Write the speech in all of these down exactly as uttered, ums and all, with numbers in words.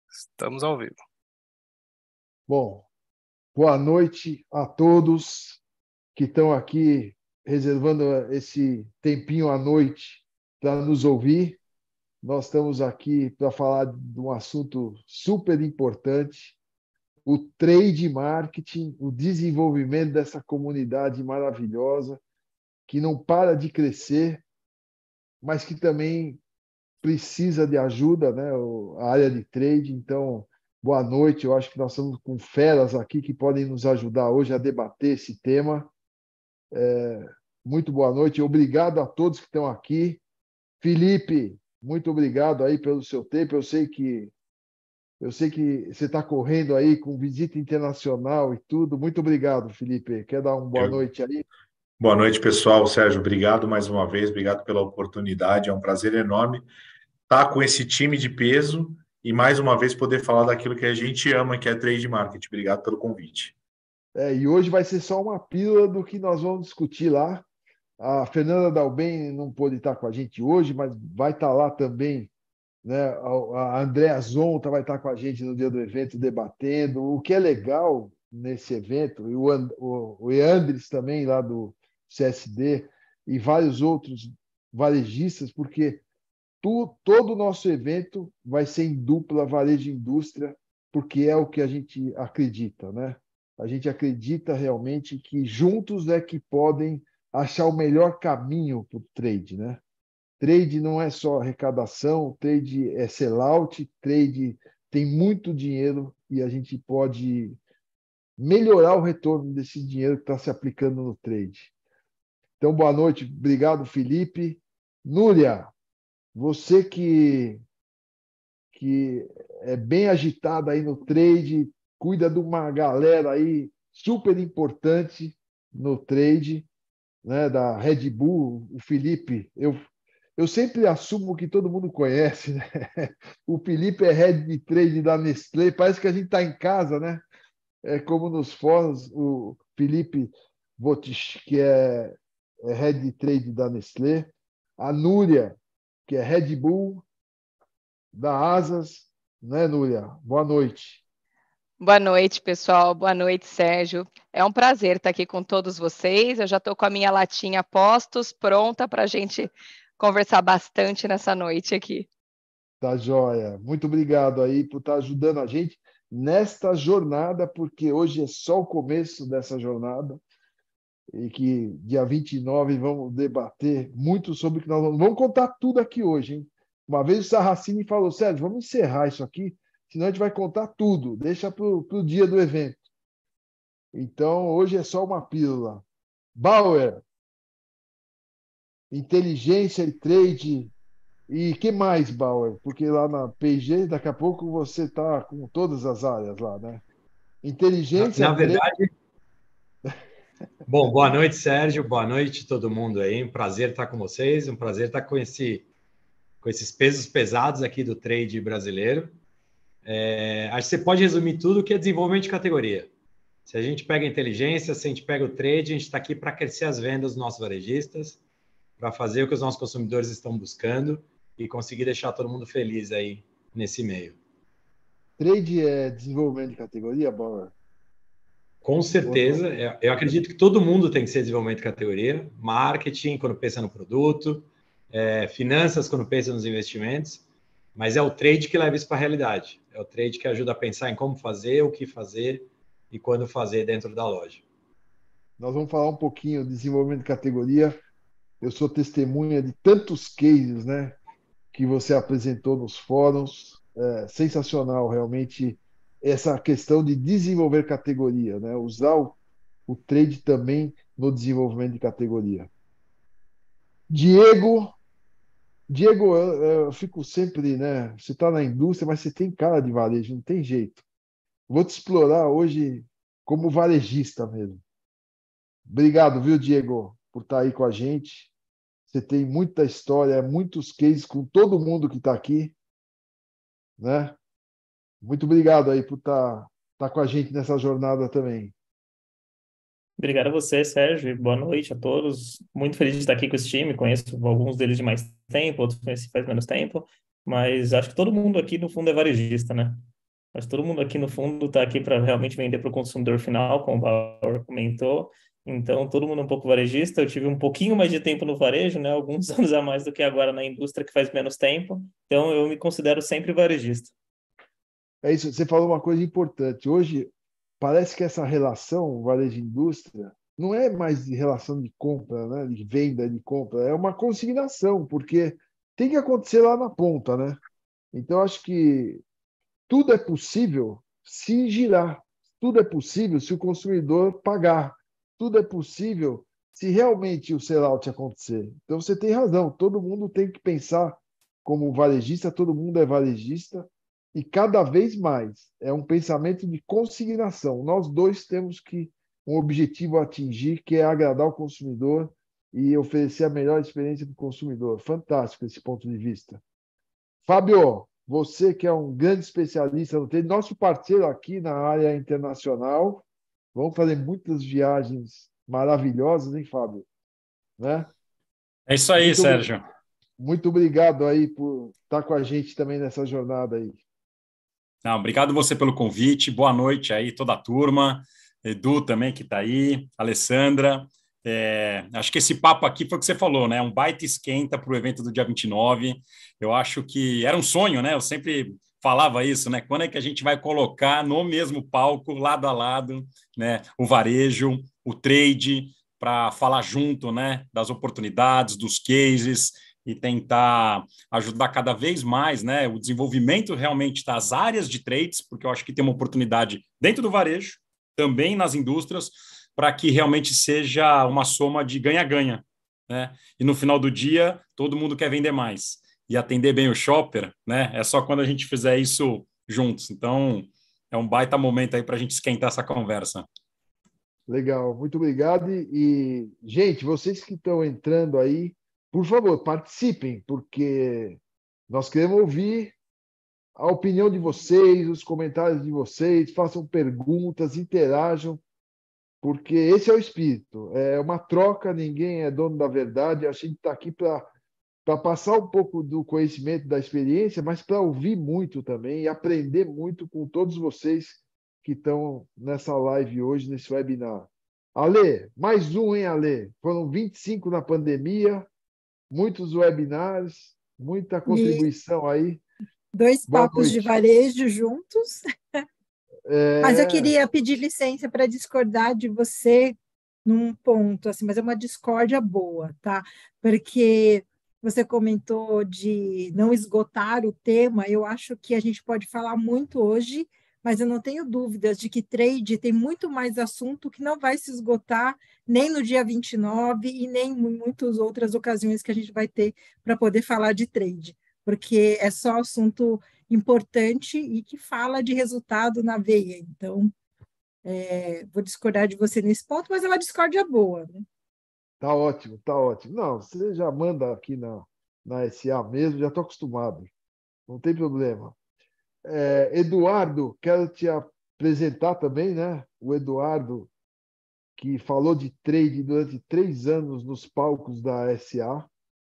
Estamos ao vivo. Bom, boa noite a todos que estão aqui reservando esse tempinho à noite para nos ouvir. Nós estamos aqui para falar de um assunto super importante, o trade marketing, o desenvolvimento dessa comunidade maravilhosa que não para de crescer, mas que também precisa de ajuda, né? A área de trade. Então, boa noite. Eu acho que nós estamos com feras aqui que podem nos ajudar hoje a debater esse tema. É, muito boa noite. Obrigado a todos que estão aqui. Felipe, muito obrigado aí pelo seu tempo. Eu sei que eu sei que você está correndo aí com visita internacional e tudo. Muito obrigado, Felipe. Quer dar uma boa Eu... noite aí? Boa noite, pessoal. Sérgio, obrigado mais uma vez. Obrigado pela oportunidade. É um prazer enorme estar com esse time de peso e mais uma vez poder falar daquilo que a gente ama, que é trade marketing. Obrigado pelo convite. É, e hoje vai ser só uma pílula do que nós vamos discutir lá. A Fernanda Dalben não pôde estar com a gente hoje, mas vai estar lá também, né? A Andréa Zonta vai estar com a gente no dia do evento debatendo. O que é legal nesse evento, e o, o, o Eandres também, lá do C S D, e vários outros varejistas, porque tu, todo o nosso evento vai ser em dupla varejo e indústria, porque é o que a gente acredita, né? A gente acredita realmente que juntos é que podem achar o melhor caminho para o trade, né? Trade não é só arrecadação, trade é sellout, trade tem muito dinheiro e a gente pode melhorar o retorno desse dinheiro que está se aplicando no trade. Então, boa noite, obrigado, Felipe. Núria, você que, que é bem agitada aí no trade, cuida de uma galera aí super importante no trade, né, da Red Bull, o Felipe, eu Eu sempre assumo que todo mundo conhece, né? O Felipe é head de trade da Nestlé, parece que a gente está em casa, né? É como nos fóruns, o Felipe Botis, que é, é head de trade da Nestlé, a Núria, que é Red Bull da Asas, né, Núria? Boa noite. Boa noite, pessoal. Boa noite, Sérgio. É um prazer estar aqui com todos vocês. Eu já estou com a minha latinha postos, pronta para a gente conversar bastante nessa noite aqui. Tá joia. Muito obrigado aí por estar ajudando a gente nesta jornada, porque hoje é só o começo dessa jornada e que dia vinte e nove vamos debater muito sobre o que nós vamos... Vamos contar tudo aqui hoje, hein? Uma vez o Sarracini falou, Sérgio, vamos encerrar isso aqui, senão a gente vai contar tudo, deixa para o dia do evento. Então, hoje é só uma pílula. Bauer, inteligência e trade. E que mais, Bauer? Porque lá na P e G, daqui a pouco você está com todas as áreas lá, né? Inteligência... Na, na verdade... Bom, boa noite, Sérgio. Boa noite, todo mundo aí. Um prazer estar com vocês. Um prazer estar com, esse, com esses pesos pesados aqui do trade brasileiro. É, acho que você pode resumir tudo que é desenvolvimento de categoria. Se a gente pega a inteligência, se a gente pega o trade, a gente está aqui para crescer as vendas dos nossos varejistas, para fazer o que os nossos consumidores estão buscando e conseguir deixar todo mundo feliz aí nesse meio. Trade é desenvolvimento de categoria, Bauer? Com certeza. Eu acredito que todo mundo tem que ser desenvolvimento de categoria. Marketing, quando pensa no produto. É, finanças, quando pensa nos investimentos. Mas é o trade que leva isso para a realidade. É o trade que ajuda a pensar em como fazer, o que fazer e quando fazer dentro da loja. Nós vamos falar um pouquinho de desenvolvimento de categoria. Eu sou testemunha de tantos cases, né, que você apresentou nos fóruns. É sensacional, realmente, essa questão de desenvolver categoria, né? Usar o, o trade também no desenvolvimento de categoria. Diego, Diego, eu, eu fico sempre, né? Você está na indústria, mas você tem cara de varejo, não tem jeito. Vou te explorar hoje como varejista mesmo. Obrigado, viu, Diego, por estar aí com a gente. Você tem muita história, muitos cases com todo mundo que está aqui, né? Muito obrigado aí por estar, estar com a gente nessa jornada também. Obrigado a você, Sérgio. Boa noite a todos. Muito feliz de estar aqui com esse time. Conheço alguns deles de mais tempo, outros conheci faz menos tempo, mas acho que todo mundo aqui, no fundo, é varejista, né? mas todo mundo aqui no fundo está aqui para realmente vender para o consumidor final, como o Bauer comentou. Então, todo mundo é um pouco varejista. Eu tive um pouquinho mais de tempo no varejo, né? Alguns anos a mais do que agora na indústria, que faz menos tempo. Então, eu me considero sempre varejista. É isso, você falou uma coisa importante. Hoje, parece que essa relação varejo-indústria não é mais de relação de compra, né? De venda, de compra. É uma consignação, porque tem que acontecer lá na ponta, né? Então, acho que tudo é possível se girar. Tudo é possível se o consumidor pagar. Tudo é possível se realmente o sellout acontecer. Então, você tem razão. Todo mundo tem que pensar como varejista, todo mundo é varejista, e cada vez mais é um pensamento de consignação. Nós dois temos que um objetivo a atingir, que é agradar o consumidor e oferecer a melhor experiência para o consumidor. Fantástico esse ponto de vista. Fábio, você que é um grande especialista no trade, nosso parceiro aqui na área internacional, vamos fazer muitas viagens maravilhosas, hein, Fábio? Né? É isso aí, muito, Sérgio. Muito obrigado aí por estar com a gente também nessa jornada aí. Não, obrigado você pelo convite, boa noite aí toda a turma, Edu também que está aí, Alessandra. É, acho que esse papo aqui foi o que você falou, né? Um baita esquenta para o evento do dia vinte e nove. Eu acho que era um sonho, né? Eu sempre falava isso, né? Quando é que a gente vai colocar no mesmo palco, lado a lado, né? O varejo, o trade, para falar junto, né? Das oportunidades, dos cases e tentar ajudar cada vez mais, né? O desenvolvimento realmente das áreas de trades, porque eu acho que tem uma oportunidade dentro do varejo, também nas indústrias, para que realmente seja uma soma de ganha-ganha, né? E no final do dia, todo mundo quer vender mais. E atender bem o shopper, né? É só quando a gente fizer isso juntos. Então, é um baita momento aí para a gente esquentar essa conversa. Legal, muito obrigado. E, e, gente, vocês que estão entrando aí, por favor, participem, porque nós queremos ouvir a opinião de vocês, os comentários de vocês, façam perguntas, interajam, porque esse é o espírito. É uma troca, ninguém é dono da verdade. A gente está aqui para para passar um pouco do conhecimento, da experiência, mas para ouvir muito também e aprender muito com todos vocês que estão nessa live hoje, nesse webinar. Ale, mais um, hein, Ale? Foram vinte e cinco na pandemia, muitos webinars, muita contribuição e aí. Dois Boa papos noite. De varejo juntos. É... Mas eu queria pedir licença para discordar de você num ponto, assim, mas é uma discórdia boa, tá? Porque você comentou de não esgotar o tema, eu acho que a gente pode falar muito hoje, mas eu não tenho dúvidas de que trade tem muito mais assunto que não vai se esgotar nem no dia vinte e nove e nem em muitas outras ocasiões que a gente vai ter para poder falar de trade, porque é só assunto importante e que fala de resultado na veia. Então, é, vou discordar de você nesse ponto, mas é uma discórdia boa, né? Tá ótimo, tá ótimo. Não, você já manda aqui na, na S A mesmo, já estou acostumado. Não tem problema. É, Eduardo, quero te apresentar também, né? O Eduardo, que falou de trade durante três anos nos palcos da S A.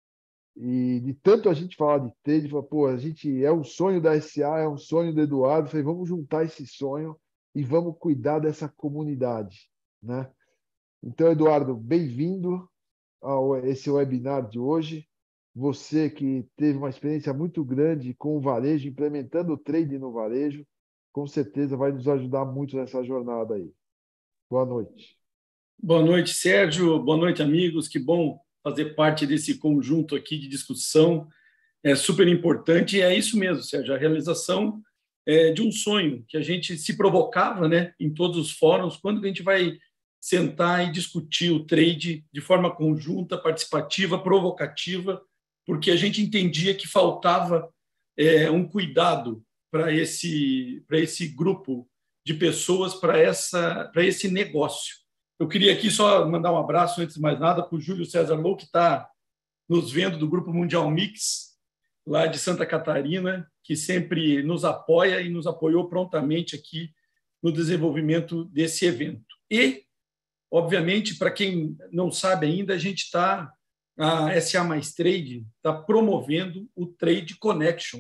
E de tanto a gente falar de trade, falou, pô, a gente é um sonho da S A, é um sonho do Eduardo. Falei, vamos juntar esse sonho e vamos cuidar dessa comunidade, né? Então, Eduardo, bem-vindo a esse webinar de hoje. Você que teve uma experiência muito grande com o varejo, implementando o trade no varejo, com certeza vai nos ajudar muito nessa jornada aí. Boa noite. Boa noite, Sérgio. Boa noite, amigos. Que bom fazer parte desse conjunto aqui de discussão. É super importante e é isso mesmo, Sérgio, a realização é, de um sonho que a gente se provocava, né, em todos os fóruns, quando a gente vai sentar e discutir o trade de forma conjunta, participativa, provocativa, porque a gente entendia que faltava é, um cuidado para esse, para esse grupo de pessoas, para essa, para esse negócio. Eu queria aqui só mandar um abraço, antes de mais nada, para o Júlio César Lou, que está nos vendo do Grupo Mundial Mix, lá de Santa Catarina, que sempre nos apoia e nos apoiou prontamente aqui no desenvolvimento desse evento. E, obviamente, para quem não sabe ainda, a gente está, a S A Mais Trade está promovendo o Trade Connection,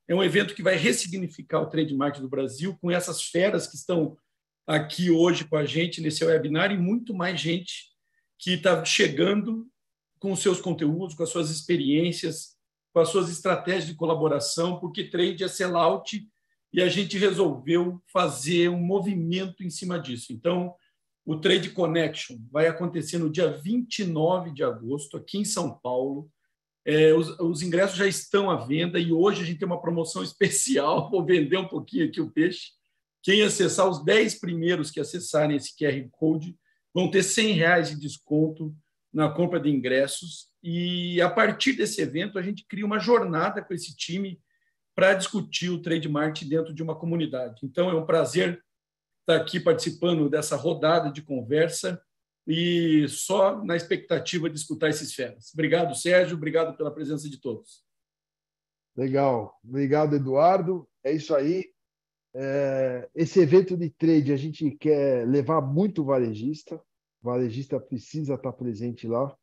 é um evento que vai ressignificar o trade marketing do Brasil, com essas feras que estão aqui hoje com a gente nesse webinar e muito mais gente que está chegando com os seus conteúdos, com as suas experiências, com as suas estratégias de colaboração, porque trade é sellout e a gente resolveu fazer um movimento em cima disso. Então, o Trade Connection vai acontecer no dia vinte e nove de agosto, aqui em São Paulo. É, os, os ingressos já estão à venda e hoje a gente tem uma promoção especial. Vou vender um pouquinho aqui o peixe. Quem acessar, os dez primeiros que acessarem esse Q R Code vão ter cem reais de desconto na compra de ingressos. E, a partir desse evento, a gente cria uma jornada com esse time para discutir o trade marketing dentro de uma comunidade. Então, é um prazer estar aqui participando dessa rodada de conversa e só na expectativa de escutar esses feras. Obrigado, Sérgio. Obrigado pela presença de todos. Legal. Obrigado, Eduardo. É isso aí. É, esse evento de trade a gente quer levar muito varejista. O varejista precisa estar presente lá,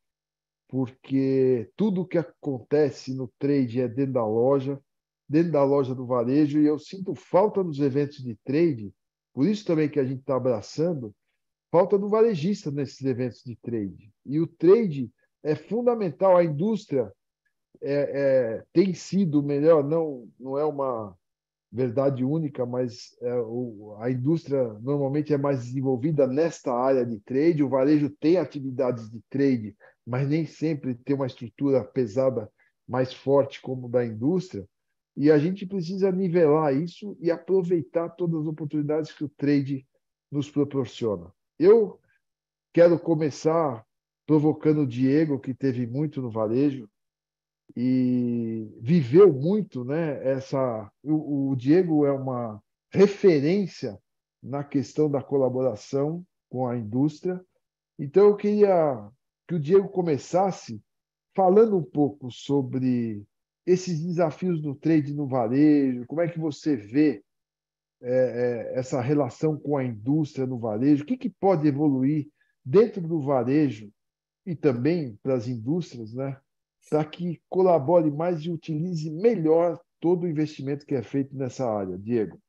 porque tudo que acontece no trade é dentro da loja, dentro da loja do varejo, e eu sinto falta nos eventos de trade, por isso também que a gente está abraçando, falta do varejista nesses eventos de trade. E o trade é fundamental, a indústria é, é, tem sido melhor, não, não é uma verdade única, mas é, o, a indústria normalmente é mais desenvolvida nesta área de trade, o varejo tem atividades de trade, mas nem sempre tem uma estrutura pesada mais forte como da indústria, e a gente precisa nivelar isso e aproveitar todas as oportunidades que o trade nos proporciona. Eu quero começar provocando o Diego, que teve muito no varejo e viveu muito, né? Essa, o, o Diego é uma referência na questão da colaboração com a indústria. Então, eu queria que o Diego começasse falando um pouco sobre esses desafios do trade no varejo, como é que você vê é, é, essa relação com a indústria no varejo, o que, que pode evoluir dentro do varejo e também para as indústrias, né, para que colabore mais e utilize melhor todo o investimento que é feito nessa área. Diego.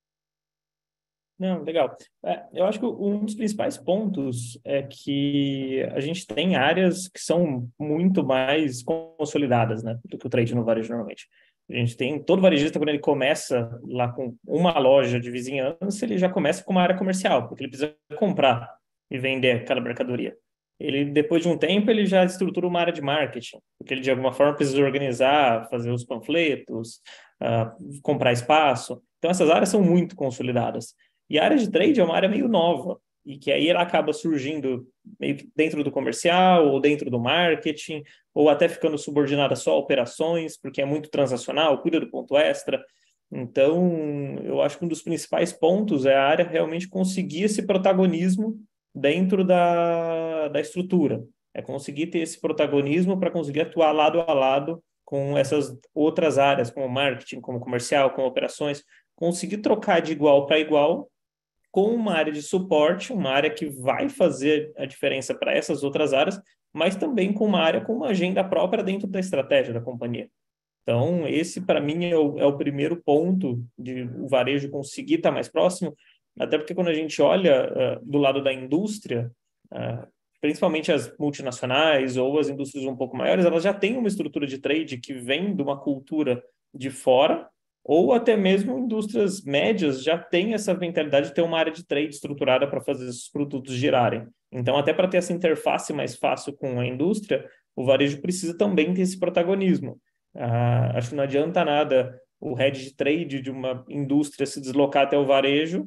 Não, legal. É, eu acho que um dos principais pontos é que a gente tem áreas que são muito mais consolidadas, né, do que o trade no varejo normalmente. A gente tem todo varejista, quando ele começa lá com uma loja de vizinhança, ele já começa com uma área comercial, porque ele precisa comprar e vender aquela mercadoria. Ele, depois de um tempo, ele já estrutura uma área de marketing, porque ele, de alguma forma, precisa organizar, fazer os panfletos, uh, comprar espaço. Então, essas áreas são muito consolidadas. E a área de trade é uma área meio nova, e que aí ela acaba surgindo meio que dentro do comercial, ou dentro do marketing, ou até ficando subordinada só a operações, porque é muito transacional, cuida do ponto extra. Então, eu acho que um dos principais pontos é a área realmente conseguir esse protagonismo dentro da, da estrutura. É conseguir ter esse protagonismo para conseguir atuar lado a lado com essas outras áreas, como marketing, como comercial, como operações, conseguir trocar de igual para igual com uma área de suporte, uma área que vai fazer a diferença para essas outras áreas, mas também com uma área com uma agenda própria dentro da estratégia da companhia. Então, esse, para mim, é o, é o primeiro ponto de o varejo conseguir estar mais próximo, até porque quando a gente olha uh, do lado da indústria, uh, principalmente as multinacionais ou as indústrias um pouco maiores, elas já têm uma estrutura de trade que vem de uma cultura de fora, ou até mesmo indústrias médias já têm essa mentalidade de ter uma área de trade estruturada para fazer esses produtos girarem. Então, até para ter essa interface mais fácil com a indústria, o varejo precisa também ter esse protagonismo. Ah, acho que não adianta nada o head de trade de uma indústria se deslocar até o varejo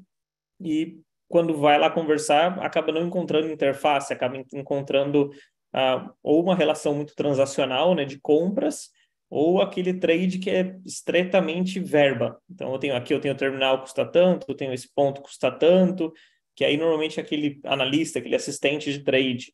e, quando vai lá conversar, acaba não encontrando interface, acaba encontrando ah, ou uma relação muito transacional, né, de compras, ou aquele trade que é estritamente verba. Então, eu tenho aqui, eu tenho o terminal custa tanto, eu tenho esse ponto custa tanto, que aí normalmente é aquele analista, aquele assistente de trade.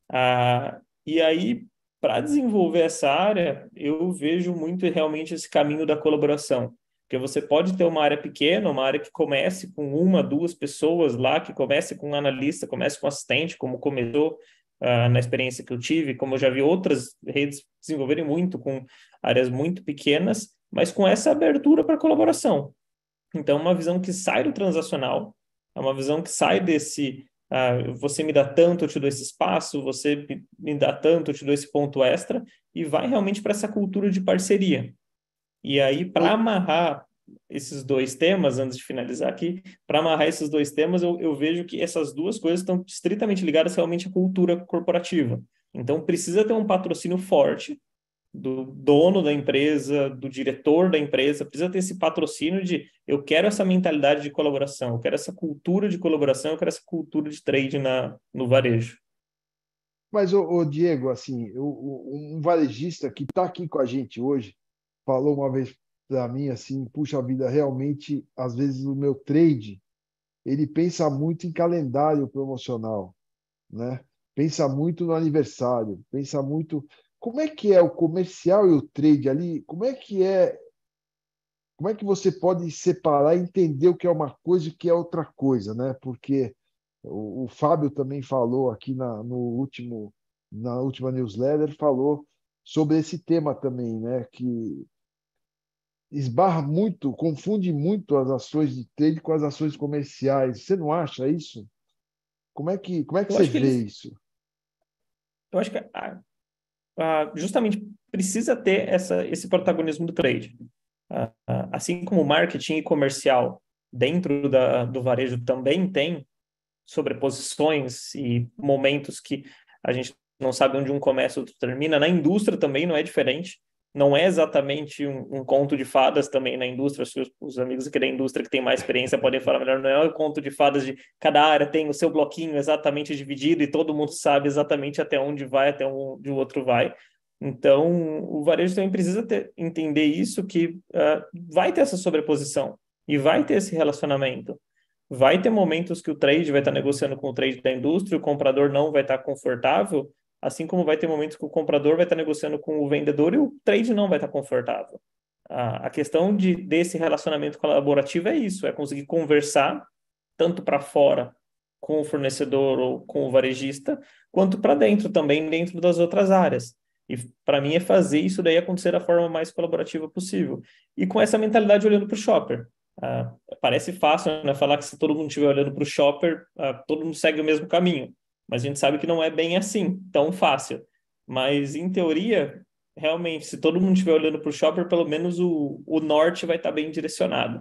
Ah, e aí, para desenvolver essa área, eu vejo muito realmente esse caminho da colaboração. Porque você pode ter uma área pequena, uma área que comece com uma, duas pessoas lá, que comece com um analista, comece com um assistente, como começou Uh, na experiência que eu tive, como eu já vi outras redes desenvolverem muito com áreas muito pequenas, mas com essa abertura para colaboração. Então, uma visão que sai do transacional, é uma visão que sai desse, ah, você me dá tanto, eu te dou esse espaço, você me dá tanto, eu te dou esse ponto extra, e vai realmente para essa cultura de parceria. E aí, para amarrar esses dois temas, antes de finalizar aqui, para amarrar esses dois temas, eu, eu vejo que essas duas coisas estão estritamente ligadas realmente à cultura corporativa. Então, precisa ter um patrocínio forte do dono da empresa, do diretor da empresa, precisa ter esse patrocínio de eu quero essa mentalidade de colaboração, eu quero essa cultura de colaboração, eu quero essa cultura de trade na, no varejo. Mas, ô, ô Diego, assim, eu, um varejista que está aqui com a gente hoje falou uma vez para mim assim, puxa vida, realmente, às vezes o meu trade, ele pensa muito em calendário promocional, né? Pensa muito no aniversário, pensa muito... Como é que é o comercial e o trade ali? Como é que é? Como é que você pode separar e entender o que é uma coisa e o que é outra coisa, né? Porque o, o Fábio também falou aqui na, no último, na última newsletter, falou sobre esse tema também, né? Que esbarra muito, confunde muito as ações de trade com as ações comerciais. Você não acha isso? Como é que, como é que eu você vê eles... isso? Eu acho que ah, ah, justamente precisa ter essa, esse protagonismo do trade. Ah, ah, assim como o marketing e comercial dentro da, do varejo também tem sobreposições e momentos que a gente não sabe onde um começa e outro termina, na indústria também não é diferente. Não é exatamente um, um conto de fadas também na indústria. Os, os amigos aqui da indústria que têm mais experiência podem falar melhor. Não é um conto de fadas de cada área tem o seu bloquinho exatamente dividido e todo mundo sabe exatamente até onde vai, até onde o outro vai. Então, o varejo também precisa ter, entender isso, que uh, vai ter essa sobreposição e vai ter esse relacionamento. Vai ter momentos que o trade vai estar negociando com o trade da indústria, o comprador não vai estar confortável, assim como vai ter momentos que o comprador vai estar negociando com o vendedor e o trade não vai estar confortável. A, a questão de, desse relacionamento colaborativo é isso, é conseguir conversar tanto para fora com o fornecedor ou com o varejista, quanto para dentro também, dentro das outras áreas. E para mim é fazer isso daí acontecer da forma mais colaborativa possível. E com essa mentalidade olhando para o shopper. Ah, parece fácil, né, falar que se todo mundo estiver olhando para o shopper, ah, todo mundo segue o mesmo caminho. Mas a gente sabe que não é bem assim, tão fácil. Mas, em teoria, realmente, se todo mundo estiver olhando para o shopper, pelo menos o, o norte vai estar bem direcionado.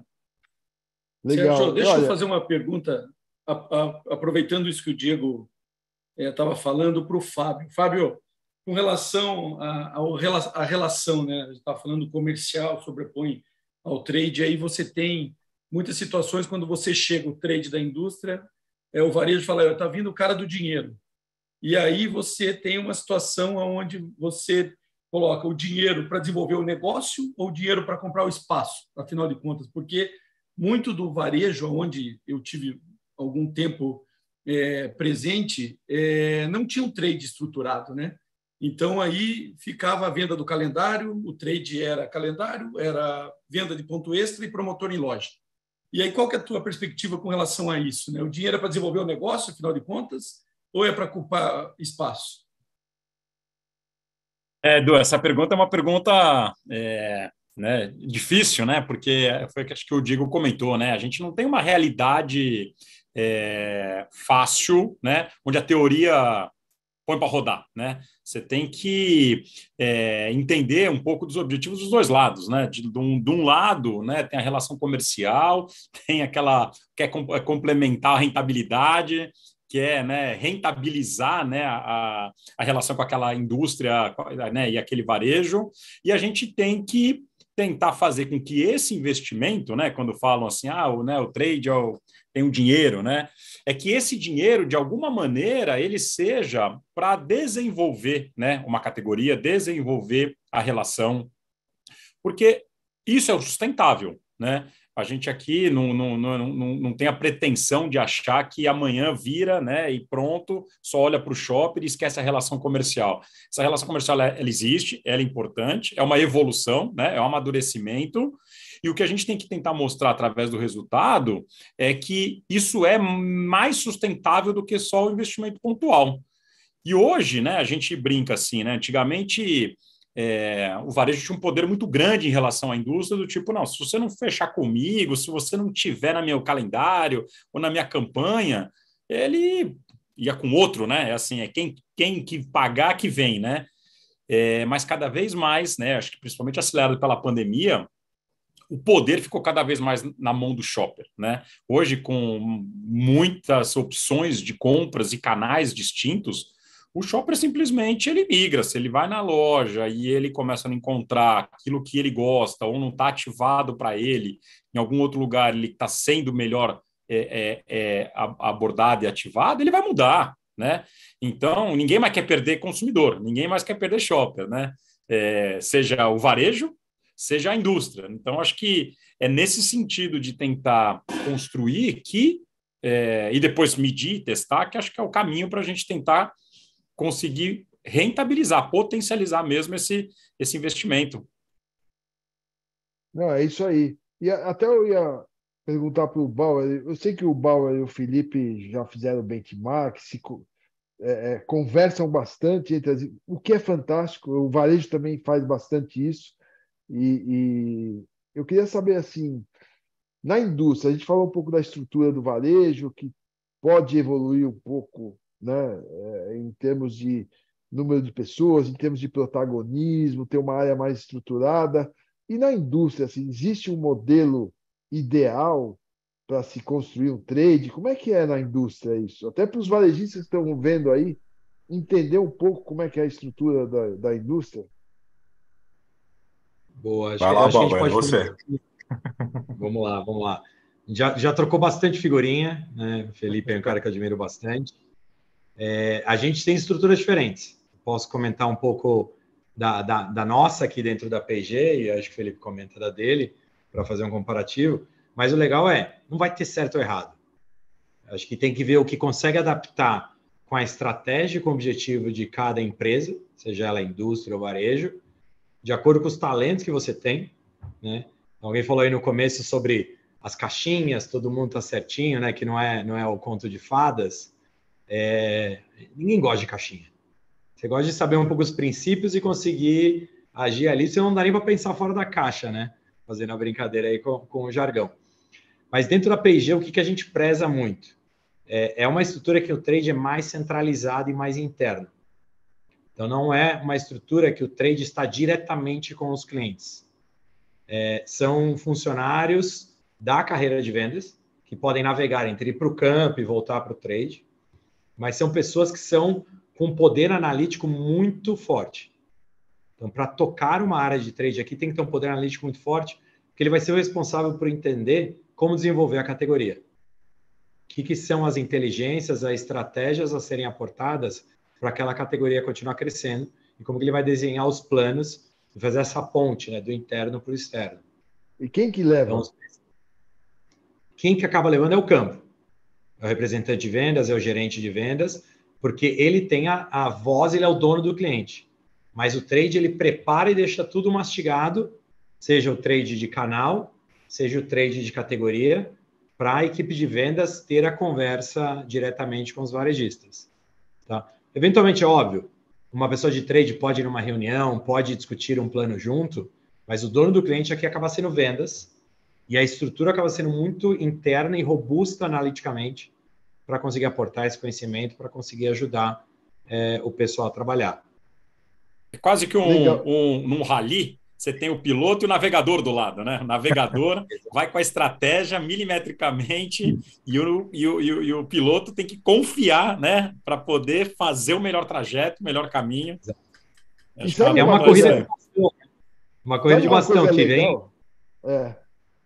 Legal. Sérgio, deixa Olha... eu fazer uma pergunta, a, a, aproveitando isso que o Diego estava é, falando para o Fábio. Fábio, com relação à relação, né? A gente estava falando comercial, sobrepõe ao trade, aí você tem muitas situações quando você chega o trade da indústria, é, o varejo fala, está vindo o cara do dinheiro. E aí você tem uma situação onde você coloca o dinheiro para desenvolver o negócio ou o dinheiro para comprar o espaço, afinal de contas, porque muito do varejo, onde eu tive algum tempo é, presente, é, não tinha um trade estruturado, né? Então, aí ficava a venda do calendário, o trade era calendário, era venda de ponto extra e promotor em loja. E aí, qual que é a tua perspectiva com relação a isso, né? O dinheiro é para desenvolver o negócio, afinal de contas, ou é para ocupar espaço? É, Edu, essa pergunta é uma pergunta é, né, difícil, né? Porque foi o que acho que o Diego comentou, né? A gente não tem uma realidade é, fácil, né? Onde a teoria põe para rodar, né? Você tem que é, entender um pouco dos objetivos dos dois lados, né? De, de, um, de um lado, né, tem a relação comercial, tem aquela que é complementar a rentabilidade, que é, né, rentabilizar, né, a, a relação com aquela indústria, né, e aquele varejo, e a gente tem que tentar fazer com que esse investimento, né, quando falam assim, ah, o, né, o trade é o, tem o dinheiro, né, é que esse dinheiro, de alguma maneira, ele seja para desenvolver, né, uma categoria, desenvolver a relação, porque isso é o sustentável, né? A gente aqui não, não, não, não, não tem a pretensão de achar que amanhã vira, né, e pronto, só olha para o shopping e esquece a relação comercial. Essa relação comercial, ela existe, ela é importante, é uma evolução, né, é um amadurecimento, e o que a gente tem que tentar mostrar através do resultado é que isso é mais sustentável do que só o investimento pontual. E hoje, né, a gente brinca assim, né, antigamente... é, o varejo tinha um poder muito grande em relação à indústria, do tipo, não, se você não fechar comigo, se você não tiver no meu calendário ou na minha campanha, ele ia com outro, né? É assim, é quem, quem que pagar que vem, né? É, mas cada vez mais, né? Acho que principalmente acelerado pela pandemia, o poder ficou cada vez mais na mão do shopper, né? Hoje, com muitas opções de compras e canais distintos, o shopper simplesmente ele migra. Se ele vai na loja e ele começa a não encontrar aquilo que ele gosta ou não está ativado para ele, em algum outro lugar ele está sendo melhor é, é, é, abordado e ativado, ele vai mudar, né? Então, ninguém mais quer perder consumidor, ninguém mais quer perder shopper, né? É, seja o varejo, seja a indústria. Então, acho que é nesse sentido de tentar construir que, é, e depois medir, testar, que acho que é o caminho para a gente tentar conseguir rentabilizar, potencializar mesmo esse, esse investimento. Não, é isso aí. E até eu ia perguntar para o Bauer, eu sei que o Bauer e o Felipe já fizeram benchmark, se é, é, conversam bastante entre as, o que é fantástico, o varejo também faz bastante isso. E, e eu queria saber, assim, na indústria, a gente falou um pouco da estrutura do varejo, que pode evoluir um pouco, né, em termos de número de pessoas, em termos de protagonismo, ter uma área mais estruturada. E na indústria, assim, existe um modelo ideal para se construir um trade? Como é que é na indústria isso? Até para os varejistas que estão vendo aí, entender um pouco como é que é a estrutura da, da indústria. Boa, acho, Vai que, lá, acho que a gente Bauer, pode... você. Vamos lá, vamos lá. Já, já trocou bastante figurinha, né? O Felipe é um cara que eu admiro bastante. É, a gente tem estruturas diferentes. Posso comentar um pouco da, da, da nossa aqui dentro da P G, e acho que o Felipe comenta da dele, para fazer um comparativo. Mas o legal é, não vai ter certo ou errado. Acho que tem que ver o que consegue adaptar com a estratégia e com o objetivo de cada empresa, seja ela indústria ou varejo, de acordo com os talentos que você tem, né? Alguém falou aí no começo sobre as caixinhas, todo mundo tá certinho, né? Que não é, não é o conto de fadas. É... Ninguém gosta de caixinha. Você gosta de saber um pouco os princípios e conseguir agir ali. Você não dá nem para pensar fora da caixa, né? Fazendo a brincadeira aí com, com o jargão. Mas dentro da P G, o que, que a gente preza muito? É, é uma estrutura que o trade é mais centralizado e mais interno. Então, não é uma estrutura que o trade está diretamente com os clientes. É, são funcionários da carreira de vendas que podem navegar entre ir para o campo e voltar para o trade, mas são pessoas que são com poder analítico muito forte. Então, para tocar uma área de trade aqui, tem que ter um poder analítico muito forte, porque ele vai ser o responsável por entender como desenvolver a categoria. O que, que são as inteligências, as estratégias a serem aportadas para aquela categoria continuar crescendo e como que ele vai desenhar os planos e fazer essa ponte, né, do interno para o externo. E quem que leva? Então, quem que acaba levando é o campo. É o representante de vendas, é o gerente de vendas, porque ele tem a, a voz, ele é o dono do cliente. Mas o trade, ele prepara e deixa tudo mastigado, seja o trade de canal, seja o trade de categoria, para a equipe de vendas ter a conversa diretamente com os varejistas. Tá? Eventualmente, é óbvio, uma pessoa de trade pode ir numa reunião, pode discutir um plano junto, mas o dono do cliente aqui acaba sendo vendas e a estrutura acaba sendo muito interna e robusta analiticamente para conseguir aportar esse conhecimento, para conseguir ajudar é, o pessoal a trabalhar. É quase que um, um, num rally, você tem o piloto e o navegador do lado, né? O navegador vai com a estratégia milimetricamente e o, e o, e o, e o piloto tem que confiar, né? Para poder fazer o melhor trajeto, o melhor caminho. Acho é uma, uma corrida de bastão. Uma corrida de bastão que vem. É.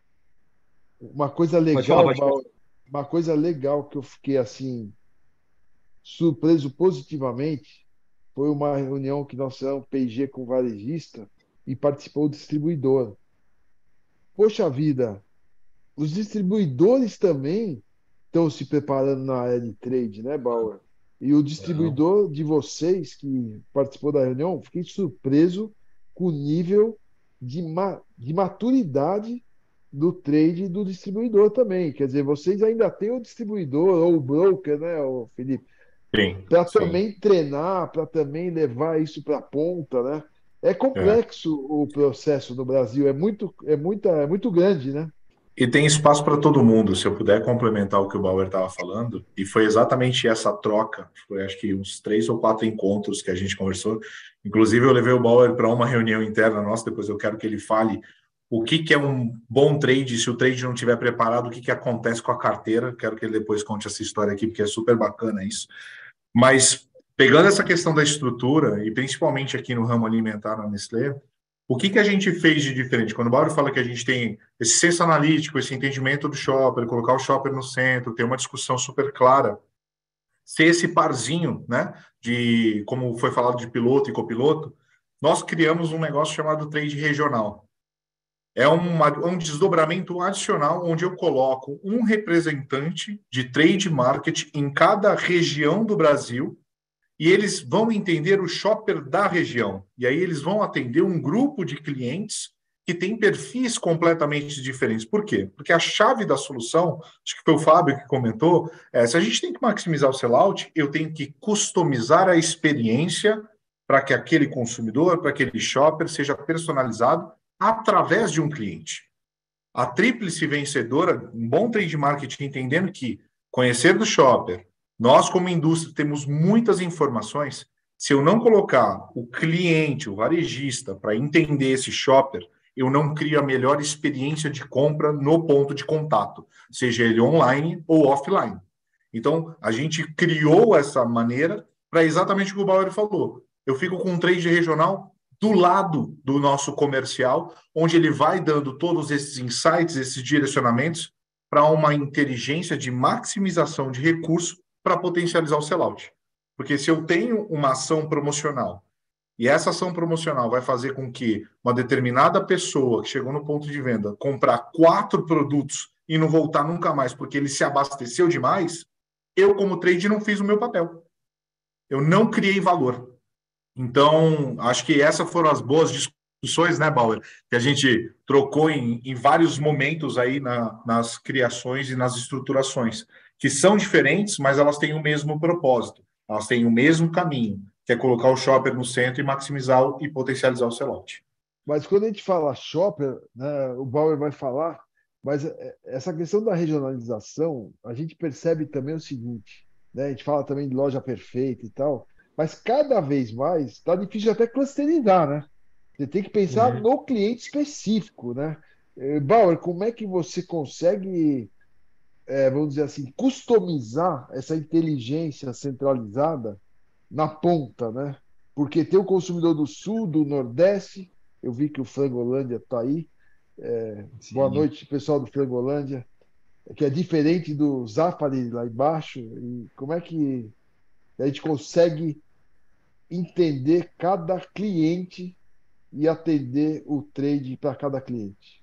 Uma coisa legal, falar, Val, uma coisa legal que eu fiquei assim surpreso positivamente foi uma reunião que nós fizemos P e G com o varejista e participou o distribuidor. Poxa vida, os distribuidores também estão se preparando na área de trade, né, Bauer? E o distribuidor Não. de vocês que participou da reunião, fiquei surpreso com o nível de, ma de maturidade do trade do distribuidor também. Quer dizer, vocês ainda têm o distribuidor ou o broker, né, o Felipe? Para também treinar, para também levar isso para a ponta, né? É complexo é. o processo no Brasil, é muito, é, muita, é muito grande, né? E tem espaço para todo mundo. Se eu puder complementar o que o Bauer estava falando, e foi exatamente essa troca, foi acho que uns três ou quatro encontros que a gente conversou. Inclusive, eu levei o Bauer para uma reunião interna nossa, depois eu quero que ele fale o que, que é um bom trade, se o trade não estiver preparado, o que, que acontece com a carteira. Quero que ele depois conte essa história aqui, porque é super bacana isso. Mas, pegando essa questão da estrutura, e principalmente aqui no ramo alimentar na Nestlé, o que, que a gente fez de diferente? Quando o Bauer fala que a gente tem esse senso analítico, esse entendimento do shopper, colocar o shopper no centro, ter uma discussão super clara, ser esse parzinho, né, de, como foi falado, de piloto e copiloto, nós criamos um negócio chamado trade regional. É uma, um desdobramento adicional onde eu coloco um representante de trade market em cada região do Brasil, e eles vão entender o shopper da região. E aí eles vão atender um grupo de clientes que tem perfis completamente diferentes. Por quê? Porque a chave da solução, acho que foi o Fábio que comentou, é, se a gente tem que maximizar o sellout, eu tenho que customizar a experiência para que aquele consumidor, para aquele shopper, seja personalizado através de um cliente. A tríplice vencedora, um bom trade marketing entendendo que conhecer do shopper, nós, como indústria, temos muitas informações. Se eu não colocar o cliente, o varejista, para entender esse shopper, eu não crio a melhor experiência de compra no ponto de contato, seja ele online ou offline. Então, a gente criou essa maneira para exatamente o que o Bauer falou. Eu fico com um trade regional do lado do nosso comercial, onde ele vai dando todos esses insights, esses direcionamentos para uma inteligência de maximização de recursos para potencializar o sellout. Porque se eu tenho uma ação promocional e essa ação promocional vai fazer com que uma determinada pessoa que chegou no ponto de venda comprar quatro produtos e não voltar nunca mais porque ele se abasteceu demais, eu, como trade, não fiz o meu papel. Eu não criei valor. Então, acho que essas foram as boas discussões, né, Bauer? Que a gente trocou em, em vários momentos aí na, nas criações e nas estruturações, que são diferentes, mas elas têm o mesmo propósito, elas têm o mesmo caminho, que é colocar o shopper no centro e maximizar e potencializar o sellout. Mas quando a gente fala shopper, né, o Bauer vai falar, mas essa questão da regionalização, a gente percebe também o seguinte, né, a gente fala também de loja perfeita e tal, mas cada vez mais está difícil até clusterizar, né? Você tem que pensar uhum. no cliente específico, né? Bauer, como é que você consegue, é, vamos dizer assim, customizar essa inteligência centralizada na ponta, né? Porque tem o consumidor do Sul, do Nordeste, eu vi que o Frangolândia está aí. É, boa noite, pessoal do Frangolândia, que é diferente do Zafari lá embaixo. E como é que a gente consegue entender cada cliente e atender o trade para cada cliente?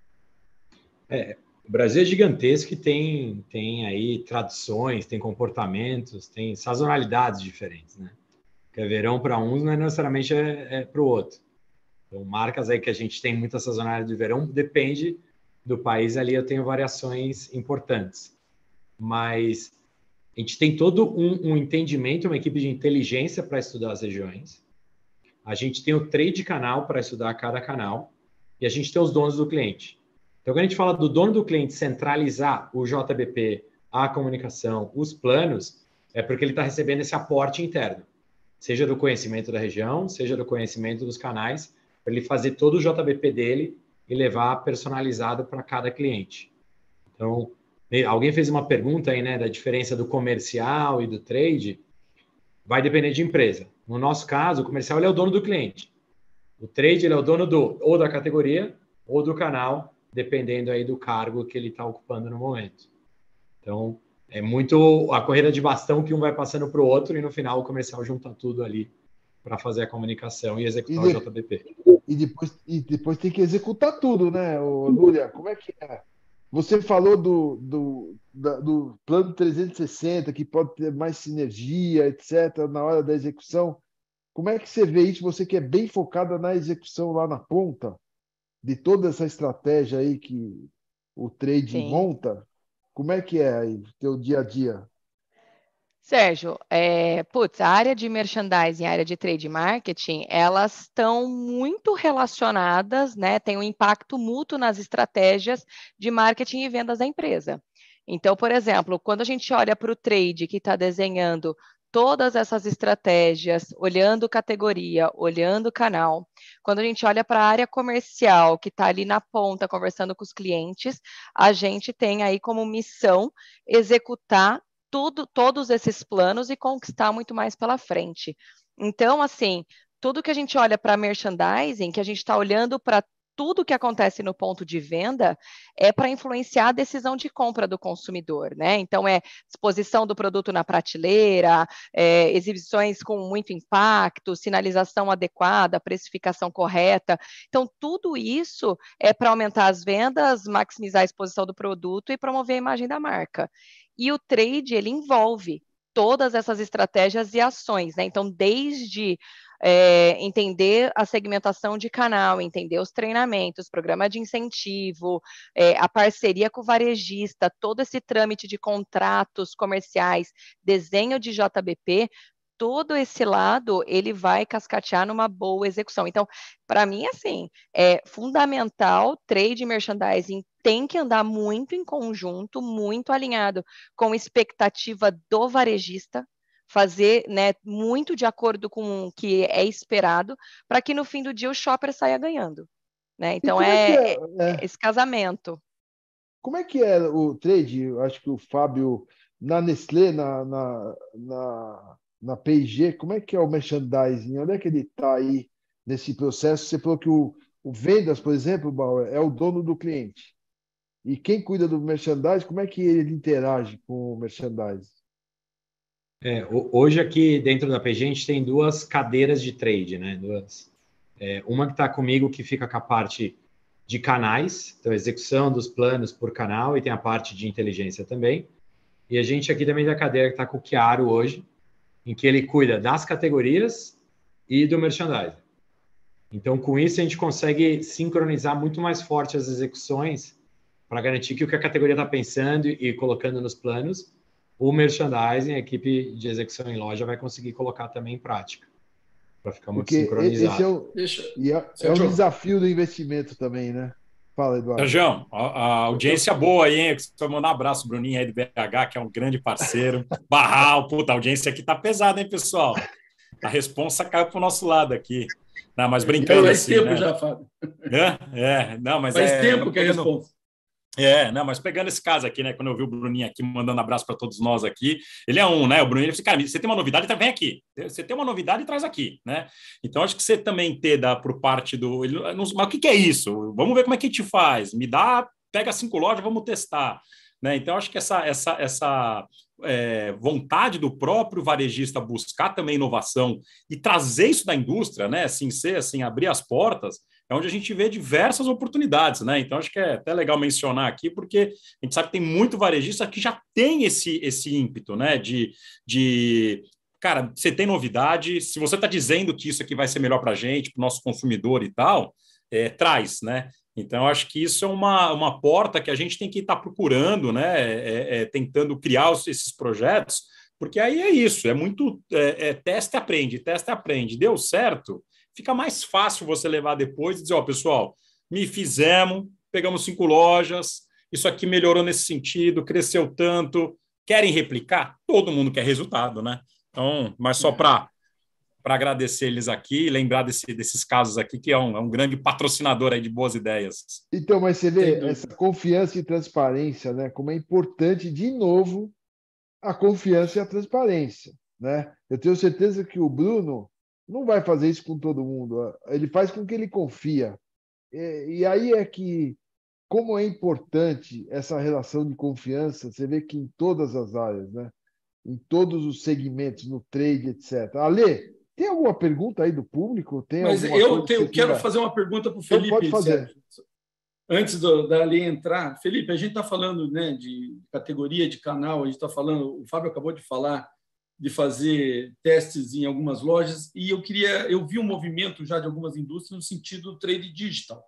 É, o Brasil é gigantesco e tem, tem aí tradições, tem comportamentos, tem sazonalidades diferentes, né? Que é verão para uns não é necessariamente é, é para o outro. Então, marcas aí que a gente tem muita sazonalidade de verão, depende do país ali, eu tenho variações importantes. Mas a gente tem todo um, um entendimento, uma equipe de inteligência para estudar as regiões. A gente tem o trade canal para estudar cada canal e a gente tem os donos do cliente. Então, quando a gente fala do dono do cliente centralizar o J B P, a comunicação, os planos, é porque ele está recebendo esse aporte interno, seja do conhecimento da região, seja do conhecimento dos canais, para ele fazer todo o J B P dele e levar personalizado para cada cliente. Então, alguém fez uma pergunta aí, né, da diferença do comercial e do trade. Vai depender de empresa. No nosso caso, o comercial ele é o dono do cliente. O trade ele é o dono do, ou da categoria ou do canal, dependendo aí do cargo que ele está ocupando no momento. Então, é muito a corrida de bastão que um vai passando para o outro e no final o comercial junta tudo ali para fazer a comunicação e executar e de, o J B P. E depois, e depois tem que executar tudo, né, Núria? Como é que é? Você falou do, do, da, do plano trezentos e sessenta, que pode ter mais sinergia, etcétera, na hora da execução. Como é que você vê isso? Você que é bem focada na execução lá na ponta, de toda essa estratégia aí que o trade Sim. monta, como é que é aí, teu dia a dia? Sérgio, é, putz, a área de merchandising e a área de trade marketing, elas estão muito relacionadas, né? Tem um impacto mútuo nas estratégias de marketing e vendas da empresa. Então, por exemplo, quando a gente olha para o trade que está desenhando todas essas estratégias, olhando categoria, olhando canal, quando a gente olha para a área comercial, que está ali na ponta, conversando com os clientes, a gente tem aí como missão executar tudo, todos esses planos e conquistar muito mais pela frente. Então, assim, tudo que a gente olha para merchandising, que a gente está olhando para tudo que acontece no ponto de venda, é para influenciar a decisão de compra do consumidor, né? Então, é exposição do produto na prateleira, é, exibições com muito impacto, sinalização adequada, precificação correta. Então, tudo isso é para aumentar as vendas, maximizar a exposição do produto e promover a imagem da marca. E o trade, ele envolve todas essas estratégias e ações, né? Então, desde é, entender a segmentação de canal, entender os treinamentos, programa de incentivo, é, a parceria com o varejista, todo esse trâmite de contratos comerciais, desenho de J B P, todo esse lado, ele vai cascatear numa boa execução. Então, para mim, assim, é fundamental, trade e merchandising tem que andar muito em conjunto, muito alinhado com a expectativa do varejista, fazer, né, muito de acordo com o que é esperado, para que no fim do dia o shopper saia ganhando. Né? Então, é, é, é, é esse casamento. Como é que é o trade? Eu acho que o Fábio, na Nestlé, na, na, na, na P e G, como é que é o merchandising? Onde é que ele está aí nesse processo? Você falou que o, o vendas, por exemplo, Bauer, é o dono do cliente. E quem cuida do merchandising, como é que ele interage com o merchandising? É, hoje aqui dentro da P G a gente tem duas cadeiras de trade, né? Duas, é, uma que está comigo que fica com a parte de canais, então execução dos planos por canal, e tem a parte de inteligência também. E a gente aqui também da cadeira que está com o Chiaro hoje, em que ele cuida das categorias e do merchandising. Então, com isso, a gente consegue sincronizar muito mais forte as execuções para garantir que o que a categoria está pensando e colocando nos planos, o merchandising, a equipe de execução em loja, vai conseguir colocar também em prática, para ficar muito Porque sincronizado. Esse é, o, Deixa, e é, é um desafio do investimento também, né? Fala, Eduardo. Sérgio, a, a audiência eu... boa aí, hein? Só mandar um abraço, Bruninho aí do B H, que é um grande parceiro. Barral, puta, a audiência aqui tá pesada, hein, pessoal? A responsa caiu pro nosso lado aqui. Não, mas brincando Faz assim, tempo né? já, Fábio. É, é, não, mas Faz é, tempo que é a pegando... responsa. É, não, mas pegando esse caso aqui, né? Quando eu vi o Bruninho aqui mandando abraço para todos nós aqui, ele é um, né? O Bruninho, ele disse, cara, você tem uma novidade, então vem aqui. Você tem uma novidade, traz aqui, né? Então, acho que você também ter da por parte do. Ele, não, mas o que, que é isso? Vamos ver como é que a gente faz. Me dá, pega cinco lojas, vamos testar. Né? Então, acho que essa, essa, essa é, vontade do próprio varejista buscar também inovação e trazer isso da indústria, né? Assim, ser, assim, abrir as portas. É onde a gente vê diversas oportunidades, né? Então, acho que é até legal mencionar aqui, porque a gente sabe que tem muito varejista que já tem esse, esse ímpeto, né? De, de, cara, você tem novidade, se você está dizendo que isso aqui vai ser melhor para a gente, para o nosso consumidor e tal, é, traz, né? Então, acho que isso é uma, uma porta que a gente tem que estar tá procurando, né? É, é, tentando criar os, esses projetos, porque aí é isso, é muito é, é, testa e aprende, testa e aprende. Deu certo? Fica mais fácil você levar depois e dizer, ó, oh, pessoal, me fizemos, pegamos cinco lojas, isso aqui melhorou nesse sentido, cresceu tanto, querem replicar? Todo mundo quer resultado, né? Então, mas só para para agradecer eles aqui e lembrar desse, desses casos aqui, que é um, é um grande patrocinador aí de boas ideias. Então, mas você vê essa confiança e transparência, né? Como é importante, de novo, a confiança e a transparência, né? Eu tenho certeza que o Bruno não vai fazer isso com todo mundo. Ele faz com que ele confia. E, e aí é que, como é importante essa relação de confiança, você vê que em todas as áreas, né? Em todos os segmentos, no trade, etcétera. Ale, tem alguma pergunta aí do público? Tem Mas eu tenho, que quero fazer uma pergunta para o Felipe. Então pode fazer. Sérgio. Antes do, da Ale entrar, Felipe, a gente está falando, né, de categoria, de canal, a gente está falando, o Fábio acabou de falar de fazer testes em algumas lojas, e eu queria, eu vi um movimento já de algumas indústrias no sentido do trade digital,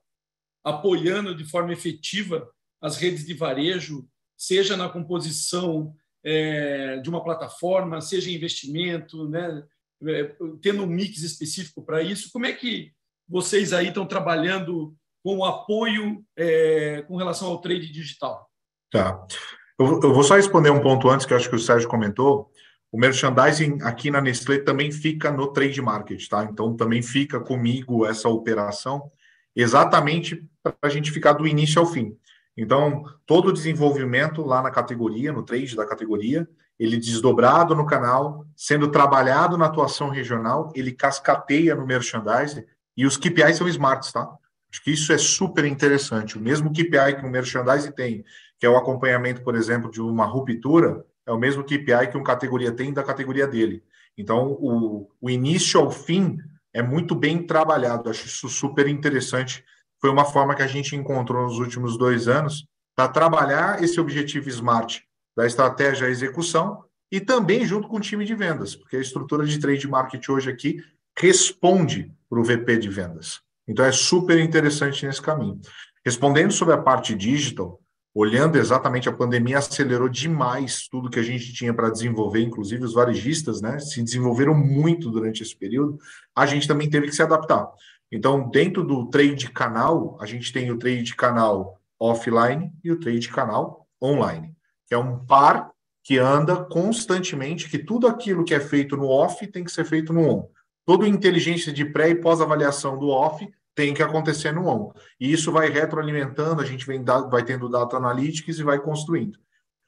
apoiando de forma efetiva as redes de varejo, seja na composição é, de uma plataforma, seja investimento, né? É, tendo um mix específico para isso. Como é que vocês aí estão trabalhando com o apoio é, com relação ao trade digital? Tá. Eu, eu vou só responder um ponto antes, que eu acho que o Sérgio comentou. O merchandising aqui na Nestlé também fica no trade market, tá? Então, também fica comigo essa operação, exatamente para a gente ficar do início ao fim. Então, todo o desenvolvimento lá na categoria, no trade da categoria, ele desdobrado no canal, sendo trabalhado na atuação regional, ele cascateia no merchandising, e os K P Is são smarts, tá? Acho que isso é super interessante. O mesmo K P I que o merchandising tem, que é o acompanhamento, por exemplo, de uma ruptura, é o mesmo K P I que uma categoria tem da categoria dele. Então, o, o início ao fim é muito bem trabalhado. Acho isso super interessante. Foi uma forma que a gente encontrou nos últimos dois anos para trabalhar esse objetivo SMART da estratégia à execução e também junto com o time de vendas, porque a estrutura de trade market hoje aqui responde para o V P de vendas. Então, é super interessante nesse caminho. Respondendo sobre a parte digital, olhando exatamente a pandemia, acelerou demais tudo que a gente tinha para desenvolver, inclusive os varejistas, né, se desenvolveram muito durante esse período, a gente também teve que se adaptar. Então, dentro do trade canal, a gente tem o trade canal offline e o trade canal online, que é um par que anda constantemente, que tudo aquilo que é feito no off tem que ser feito no on. Toda a inteligência de pré e pós-avaliação do off tem que acontecer no on. E isso vai retroalimentando, a gente vem vai tendo data analytics e vai construindo.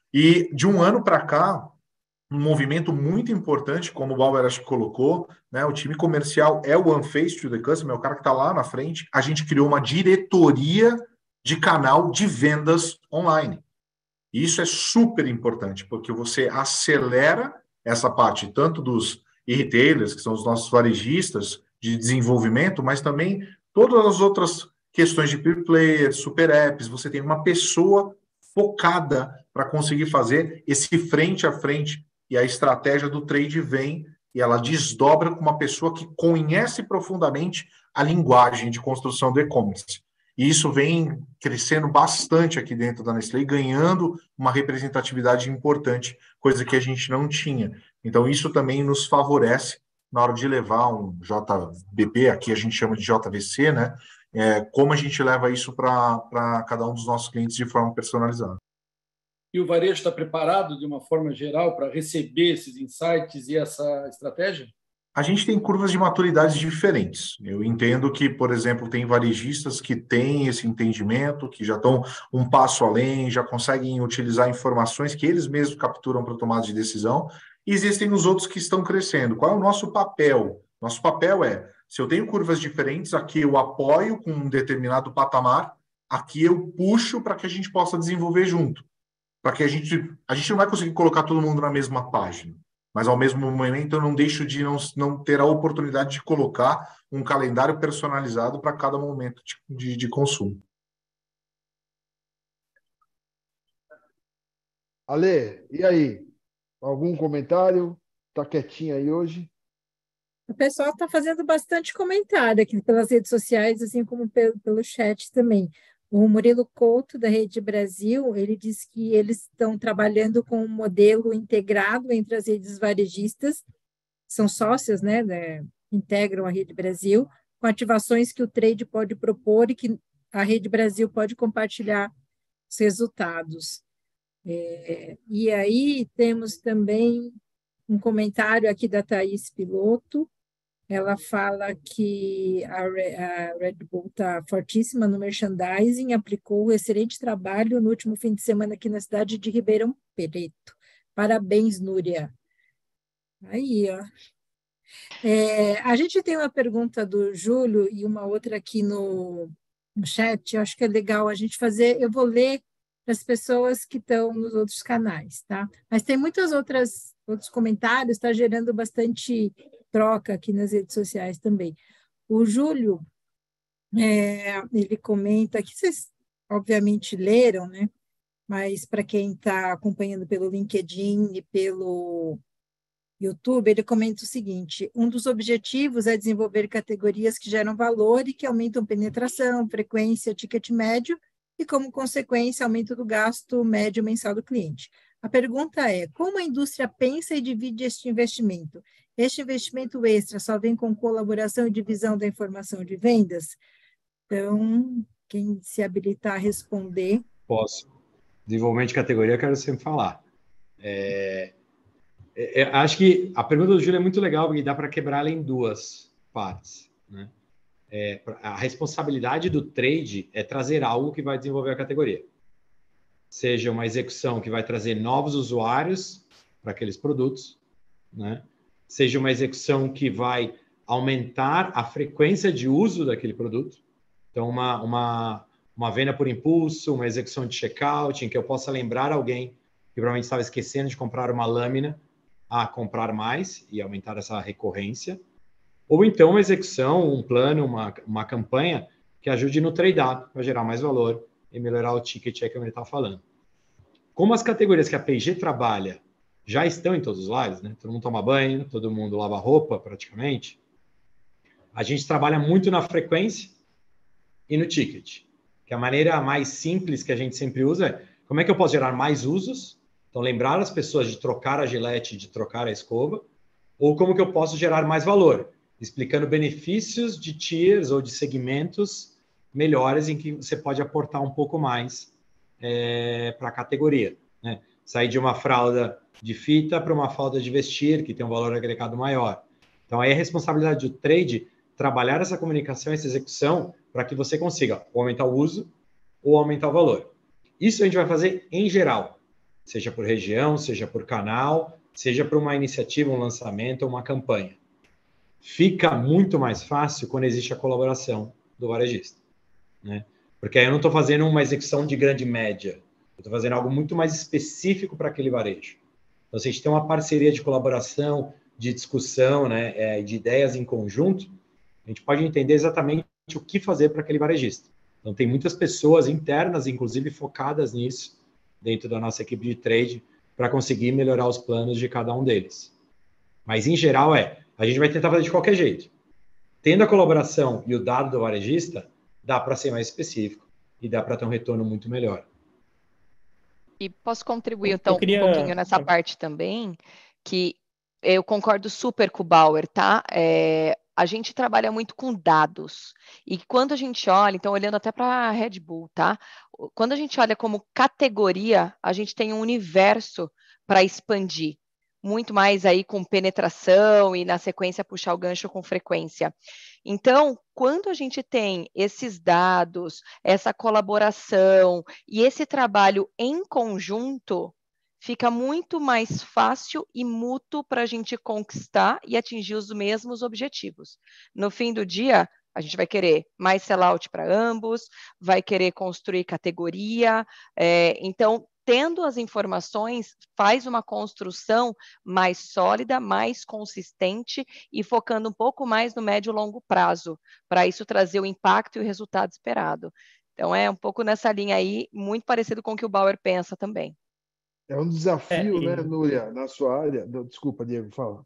E de um ano para cá, um movimento muito importante, como o Bauer acho que colocou, né, o time comercial é o One Face to the Customer, é o cara que está lá na frente. A gente criou uma diretoria de canal de vendas online. E isso é super importante, porque você acelera essa parte, tanto dos e-retailers, que são os nossos varejistas de desenvolvimento, mas também todas as outras questões de peer players, super apps, você tem uma pessoa focada para conseguir fazer esse frente a frente, e a estratégia do trade vem e ela desdobra com uma pessoa que conhece profundamente a linguagem de construção do e-commerce. E isso vem crescendo bastante aqui dentro da Nestlé, ganhando uma representatividade importante, coisa que a gente não tinha. Então, isso também nos favorece na hora de levar um J B P, aqui a gente chama de J V C, né? É, como a gente leva isso para cada um dos nossos clientes de forma personalizada. E o varejo está preparado, de uma forma geral, para receber esses insights e essa estratégia? A gente tem curvas de maturidade diferentes. Eu entendo que, por exemplo, tem varejistas que têm esse entendimento, que já estão um passo além, já conseguem utilizar informações que eles mesmos capturam para tomada de decisão, e existem os outros que estão crescendo. Qual é o nosso papel? Nosso papel é, se eu tenho curvas diferentes, aqui eu apoio com um determinado patamar, aqui eu puxo para que a gente possa desenvolver junto. Para que a gente, a gente não vai conseguir colocar todo mundo na mesma página, mas ao mesmo momento eu não deixo de não, não ter a oportunidade de colocar um calendário personalizado para cada momento de, de, de consumo. Ale, e aí? Algum comentário? Está quietinho aí hoje? O pessoal está fazendo bastante comentário aqui pelas redes sociais, assim como pelo, pelo chat também. O Murilo Couto, da Rede Brasil, ele diz que eles estão trabalhando com um modelo integrado entre as redes varejistas, são sócias, né, né, integram a Rede Brasil, com ativações que o trade pode propor e que a Rede Brasil pode compartilhar os resultados. É, e aí temos também um comentário aqui da Thaís Piloto. Ela fala que a Red Bull está fortíssima no merchandising, aplicou um excelente trabalho no último fim de semana aqui na cidade de Ribeirão Preto. Parabéns, Núria. Aí, ó. É, a gente tem uma pergunta do Júlio e uma outra aqui no, no chat. Eu acho que é legal a gente fazer. Eu vou ler para as pessoas que estão nos outros canais, tá? Mas tem muitas outras outros comentários, está gerando bastante troca aqui nas redes sociais também. O Júlio, é, ele comenta que vocês obviamente leram, né? Mas para quem está acompanhando pelo LinkedIn e pelo YouTube, ele comenta o seguinte: um dos objetivos é desenvolver categorias que geram valor e que aumentam penetração, frequência, ticket médio e, como consequência, aumento do gasto médio mensal do cliente. A pergunta é, como a indústria pensa e divide este investimento? Este investimento extra só vem com colaboração e divisão da informação de vendas? Então, quem se habilitar a responder... Posso. Desenvolvimento de categoria, eu quero sempre falar. É, é, acho que a pergunta do Júlio é muito legal, porque dá para quebrar ela em duas partes, né? É, a responsabilidade do trade é trazer algo que vai desenvolver a categoria. Seja uma execução que vai trazer novos usuários para aqueles produtos, né? Seja uma execução que vai aumentar a frequência de uso daquele produto. Então, uma, uma, uma venda por impulso, uma execução de checkout, em que eu possa lembrar alguém que provavelmente estava esquecendo de comprar uma lâmina a comprar mais e aumentar essa recorrência. Ou então uma execução, um plano, uma, uma campanha que ajude no trade-up para gerar mais valor e melhorar o ticket aí que a gente está falando. Como as categorias que a P e G trabalha já estão em todos os lares, né? Todo mundo toma banho, todo mundo lava roupa praticamente, a gente trabalha muito na frequência e no ticket, que a maneira mais simples que a gente sempre usa é como é que eu posso gerar mais usos, então lembrar as pessoas de trocar a gilete, de trocar a escova, ou como que eu posso gerar mais valor, explicando benefícios de tiers ou de segmentos melhores em que você pode aportar um pouco mais é, para a categoria, né? Sair de uma fralda de fita para uma fralda de vestir, que tem um valor agregado maior. Então, aí é a responsabilidade do trade trabalhar essa comunicação, essa execução, para que você consiga ou aumentar o uso ou aumentar o valor. Isso a gente vai fazer em geral, seja por região, seja por canal, seja por uma iniciativa, um lançamento ou uma campanha. Fica muito mais fácil quando existe a colaboração do varejista, né? Porque aí eu não estou fazendo uma execução de grande média, eu estou fazendo algo muito mais específico para aquele varejo. Então, se a gente tem uma parceria de colaboração, de discussão, né, é, de ideias em conjunto, a gente pode entender exatamente o que fazer para aquele varejista. Então, tem muitas pessoas internas, inclusive focadas nisso, dentro da nossa equipe de trade, para conseguir melhorar os planos de cada um deles. Mas, em geral, é, a gente vai tentar fazer de qualquer jeito. Tendo a colaboração e o dado do varejista, dá para ser mais específico e dá para ter um retorno muito melhor. E posso contribuir, então, queria... um pouquinho nessa parte também, que eu concordo super com o Bauer, tá? É, a gente trabalha muito com dados. E quando a gente olha, então, olhando até para a Red Bull, tá? Quando a gente olha como categoria, a gente tem um universo para expandir. Muito mais aí com penetração e, na sequência, puxar o gancho com frequência. Então, quando a gente tem esses dados, essa colaboração e esse trabalho em conjunto, fica muito mais fácil e mútuo para a gente conquistar e atingir os mesmos objetivos. No fim do dia, a gente vai querer mais sellout para ambos, vai querer construir categoria, é, então, tendo as informações, faz uma construção mais sólida, mais consistente e focando um pouco mais no médio e longo prazo, para isso trazer o impacto e o resultado esperado. Então, é um pouco nessa linha aí, muito parecido com o que o Bauer pensa também. É um desafio, é, e... né, Núria, na sua área. Desculpa, Diego, fala.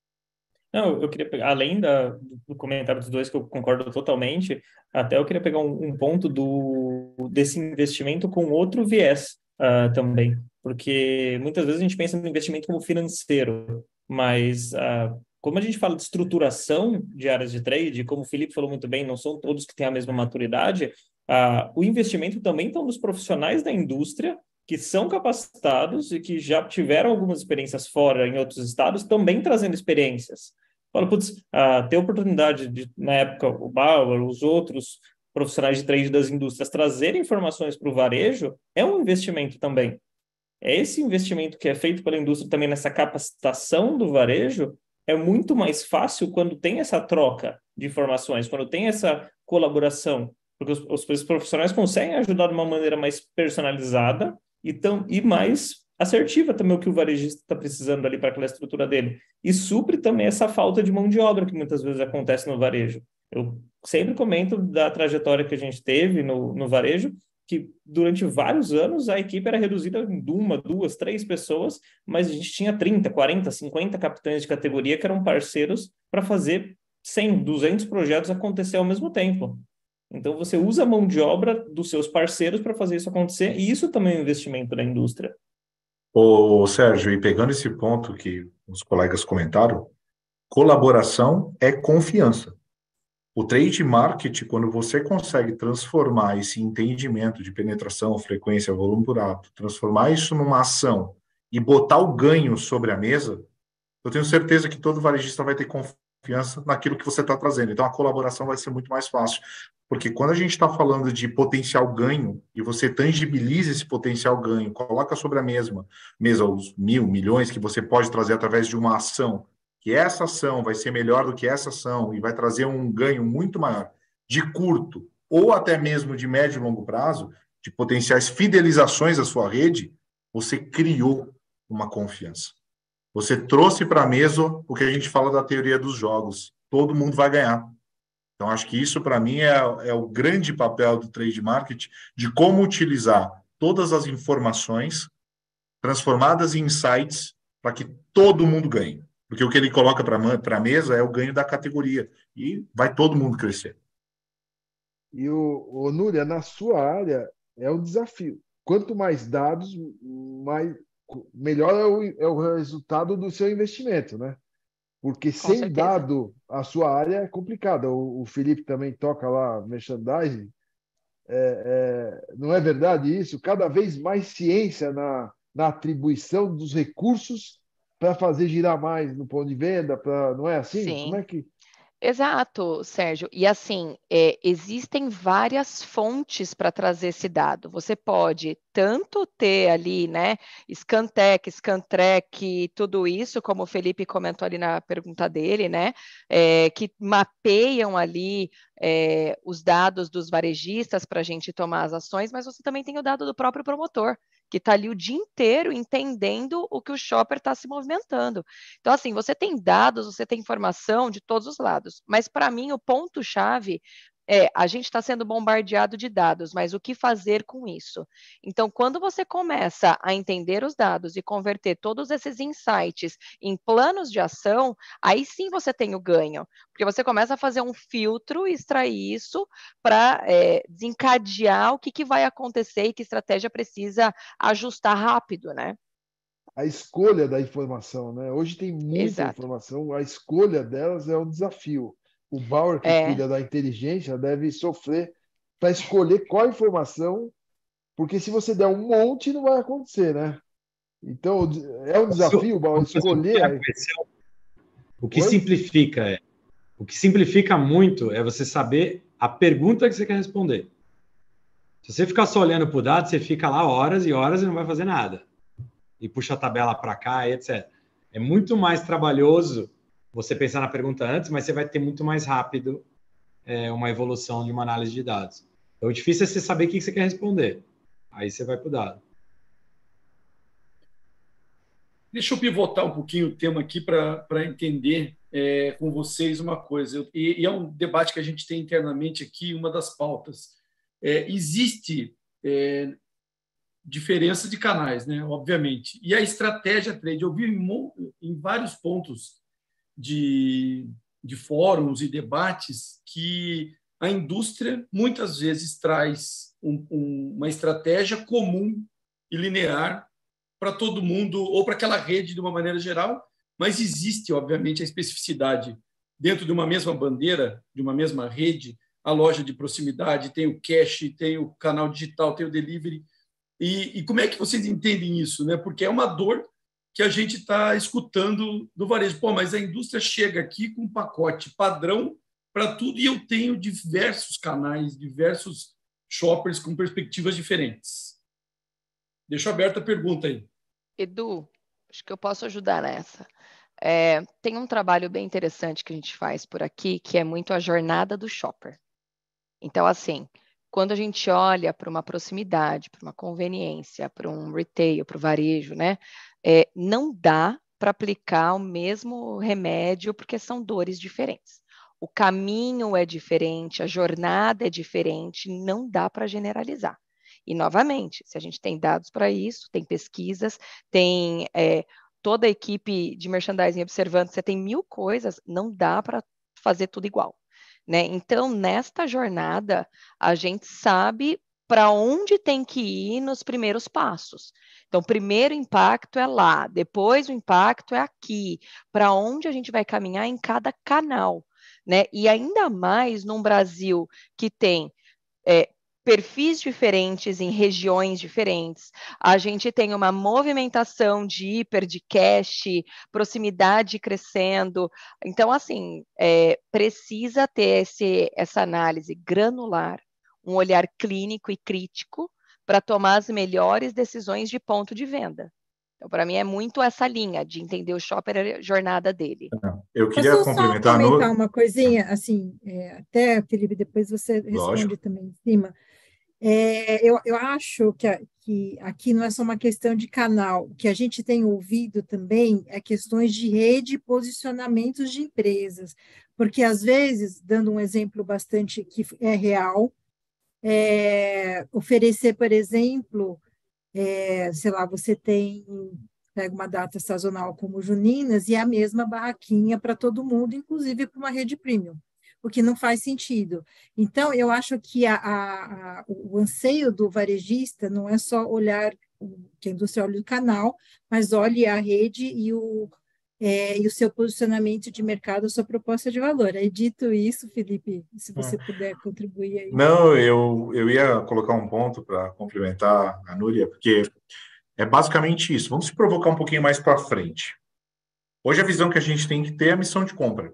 Não, eu queria pegar, além da, do comentário dos dois, que eu concordo totalmente, até eu queria pegar um, um ponto do, desse investimento com outro viés uh, também, porque muitas vezes a gente pensa no investimento como financeiro, mas uh, como a gente fala de estruturação de áreas de trade, como o Felipe falou muito bem, não são todos que têm a mesma maturidade, uh, o investimento também está nos profissionais da indústria, que são capacitados e que já tiveram algumas experiências fora, em outros estados, também trazendo experiências. Fala, putz, uh, ter a oportunidade de, na época, o Bauer, os outros profissionais de trade das indústrias trazerem informações para o varejo, é um investimento também. É esse investimento que é feito pela indústria também nessa capacitação do varejo, é muito mais fácil quando tem essa troca de informações, quando tem essa colaboração, porque os, os profissionais conseguem ajudar de uma maneira mais personalizada, E, tão, e mais assertiva também o que o varejista está precisando ali para aquela estrutura dele. E supre também essa falta de mão de obra que muitas vezes acontece no varejo. Eu sempre comento da trajetória que a gente teve no, no varejo, que durante vários anos a equipe era reduzida em uma, duas, três pessoas, mas a gente tinha trinta, quarenta, cinquenta capitães de categoria que eram parceiros para fazer cem, duzentos projetos acontecer ao mesmo tempo. Então, você usa a mão de obra dos seus parceiros para fazer isso acontecer, e isso também é um investimento da indústria. Ô, Sérgio, e pegando esse ponto que os colegas comentaram, colaboração é confiança. O trade market, quando você consegue transformar esse entendimento de penetração, frequência, volume por ato, transformar isso numa ação e botar o ganho sobre a mesa, eu tenho certeza que todo varejista vai ter confiança naquilo que você está trazendo. Então, a colaboração vai ser muito mais fácil. Porque quando a gente está falando de potencial ganho, e você tangibiliza esse potencial ganho, coloca sobre a mesma mesa os mil, milhões que você pode trazer através de uma ação, que essa ação vai ser melhor do que essa ação e vai trazer um ganho muito maior de curto ou até mesmo de médio e longo prazo, de potenciais fidelizações à sua rede, você criou uma confiança. Você trouxe para a mesa o que a gente fala da teoria dos jogos. Todo mundo vai ganhar. Então, acho que isso, para mim, é, é o grande papel do trade market, de como utilizar todas as informações transformadas em insights para que todo mundo ganhe. Porque o que ele coloca para a mesa é o ganho da categoria. E vai todo mundo crescer. E, o, o Núria, na sua área, é um desafio. Quanto mais dados, mais, melhor é o, é o resultado do seu investimento, né? Porque Com sem certeza. dado, a sua área é complicada. O, o Felipe também toca lá merchandising. É, é, não é verdade isso? Cada vez mais ciência na, na atribuição dos recursos para fazer girar mais no ponto de venda, pra, não é assim? Sim. Como é que... Exato, Sérgio. E assim, é, existem várias fontes para trazer esse dado. Você pode tanto ter ali, né, Scantec, Scantrack, tudo isso, como o Felipe comentou ali na pergunta dele, né, é, que mapeiam ali é, os dados dos varejistas para a gente tomar as ações, mas você também tem o dado do próprio promotor, que está ali o dia inteiro entendendo o que o shopper está se movimentando. Então, assim, você tem dados, você tem informação de todos os lados, mas para mim o ponto-chave é, a gente está sendo bombardeado de dados, mas o que fazer com isso? Então, quando você começa a entender os dados e converter todos esses insights em planos de ação, aí sim você tem o ganho, porque você começa a fazer um filtro e extrair isso para é, desencadear o que, que vai acontecer e que estratégia precisa ajustar rápido, né? A escolha da informação, né? Hoje tem muita Exato. informação, a escolha delas é um desafio. O Bauer, que É. cuida da inteligência, deve sofrer para escolher qual informação, porque se você der um monte, não vai acontecer, né? Então, é um desafio, Bauer, escolher. O que simplifica é, o que simplifica muito é você saber a pergunta que você quer responder. Se você ficar só olhando para o dado, você fica lá horas e horas e não vai fazer nada. E puxa a tabela para cá e etcétera. É muito mais trabalhoso você pensar na pergunta antes, mas você vai ter muito mais rápido é, uma evolução de uma análise de dados. Então, o difícil é você saber o que você quer responder. Aí você vai para o dado. Deixa eu pivotar um pouquinho o tema aqui para entender é, com vocês uma coisa. E, e é um debate que a gente tem internamente aqui, uma das pautas. É, existe é, diferença de canais, né? Obviamente. E a estratégia trade, eu vi em, em vários pontos de, de fóruns e debates que a indústria muitas vezes traz um, um, uma estratégia comum e linear para todo mundo, ou para aquela rede de uma maneira geral, mas existe, obviamente, a especificidade dentro de uma mesma bandeira, de uma mesma rede, a loja de proximidade, tem o cash, tem o canal digital, tem o delivery. E, e como é que vocês entendem isso? Né? Porque é uma dor que a gente está escutando do varejo. Pô, mas a indústria chega aqui com um pacote padrão para tudo e eu tenho diversos canais, diversos shoppers com perspectivas diferentes. Deixo aberta a pergunta aí. Edu, acho que eu posso ajudar nessa. É, tem um trabalho bem interessante que a gente faz por aqui, que é muito a jornada do shopper. Então, assim, quando a gente olha para uma proximidade, para uma conveniência, para um retail, para o varejo, né, é, não dá para aplicar o mesmo remédio, porque são dores diferentes. O caminho é diferente, a jornada é diferente, não dá para generalizar. E, novamente, se a gente tem dados para isso, tem pesquisas, tem é, toda a equipe de merchandising observando, você tem mil coisas, não dá para fazer tudo igual. Né? Então, nesta jornada, a gente sabe para onde tem que ir nos primeiros passos. Então, o primeiro impacto é lá, depois o impacto é aqui, para onde a gente vai caminhar em cada canal, né? E ainda mais num Brasil que tem é, perfis diferentes em regiões diferentes, a gente tem uma movimentação de hiper, de cash, proximidade crescendo. Então, assim, é, precisa ter esse, essa análise granular, um olhar clínico e crítico para tomar as melhores decisões de ponto de venda. Então, para mim, é muito essa linha de entender o shopper, a jornada dele. Eu queria Posso complementar... só comentar no... uma coisinha, assim, é, até, Felipe, depois você responde Lógico. também em cima. É, eu, eu acho que, a, que aqui não é só uma questão de canal. O que a gente tem ouvido também é questões de rede e posicionamentos de empresas. Porque, às vezes, dando um exemplo bastante que é real, é, oferecer, por exemplo, é, sei lá, você tem, pega uma data sazonal como Juninas e é a mesma barraquinha para todo mundo, inclusive para uma rede premium, o que não faz sentido. Então, eu acho que a, a, a, o anseio do varejista não é só olhar que a indústria olha o canal, mas olhe a rede e o, é, e o seu posicionamento de mercado, a sua proposta de valor. Aí, dito isso, Felipe, se você é. puder contribuir aí. Não, eu, eu ia colocar um ponto para complementar a Núria, porque é basicamente isso. Vamos se provocar um pouquinho mais para frente. Hoje a visão que a gente tem que ter é a missão de compra.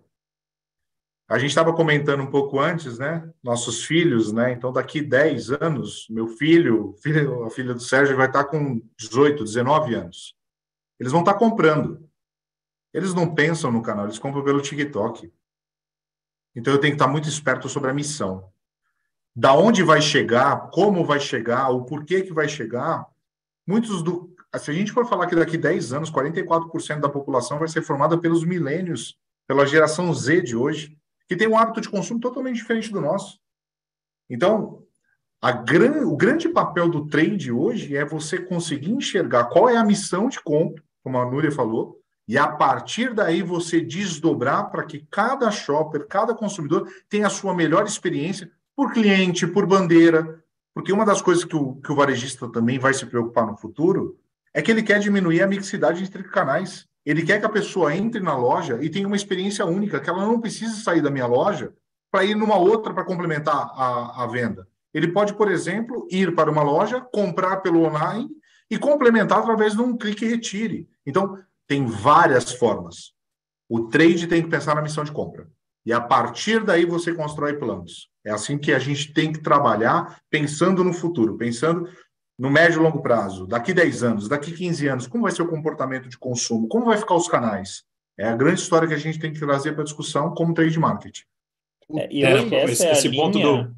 A gente estava comentando um pouco antes, né? Nossos filhos, né? Então, daqui dez anos, meu filho, filho, a filha do Sérgio vai estar com dezoito, dezenove anos. Eles vão estar comprando. Eles não pensam no canal, eles compram pelo TikTok. Então, eu tenho que estar muito esperto sobre a missão. Da onde vai chegar, como vai chegar, o porquê que vai chegar. Muitos do... Se a gente for falar que daqui dez anos, quarenta e quatro por cento da população vai ser formada pelos milênios, pela geração Z de hoje, que tem um hábito de consumo totalmente diferente do nosso. Então, a gran... o grande papel do trade hoje é você conseguir enxergar qual é a missão de compra, como a Núria falou, e a partir daí você desdobrar para que cada shopper, cada consumidor tenha a sua melhor experiência por cliente, por bandeira, porque uma das coisas que o, que o varejista também vai se preocupar no futuro é que ele quer diminuir a mixidade entre canais. Ele quer que a pessoa entre na loja e tenha uma experiência única, que ela não precise sair da minha loja para ir numa outra para complementar a, a venda. Ele pode, por exemplo, ir para uma loja, comprar pelo online e complementar através de um clique e retire. Então, tem várias formas. O trade tem que pensar na missão de compra. E a partir daí você constrói planos. É assim que a gente tem que trabalhar, pensando no futuro, pensando no médio e longo prazo, daqui dez anos, daqui quinze anos, como vai ser o comportamento de consumo, como vai ficar os canais. É a grande história que a gente tem que trazer para a discussão como trade marketing. É, e eu é, acho que essa esse, é a esse linha... ponto do...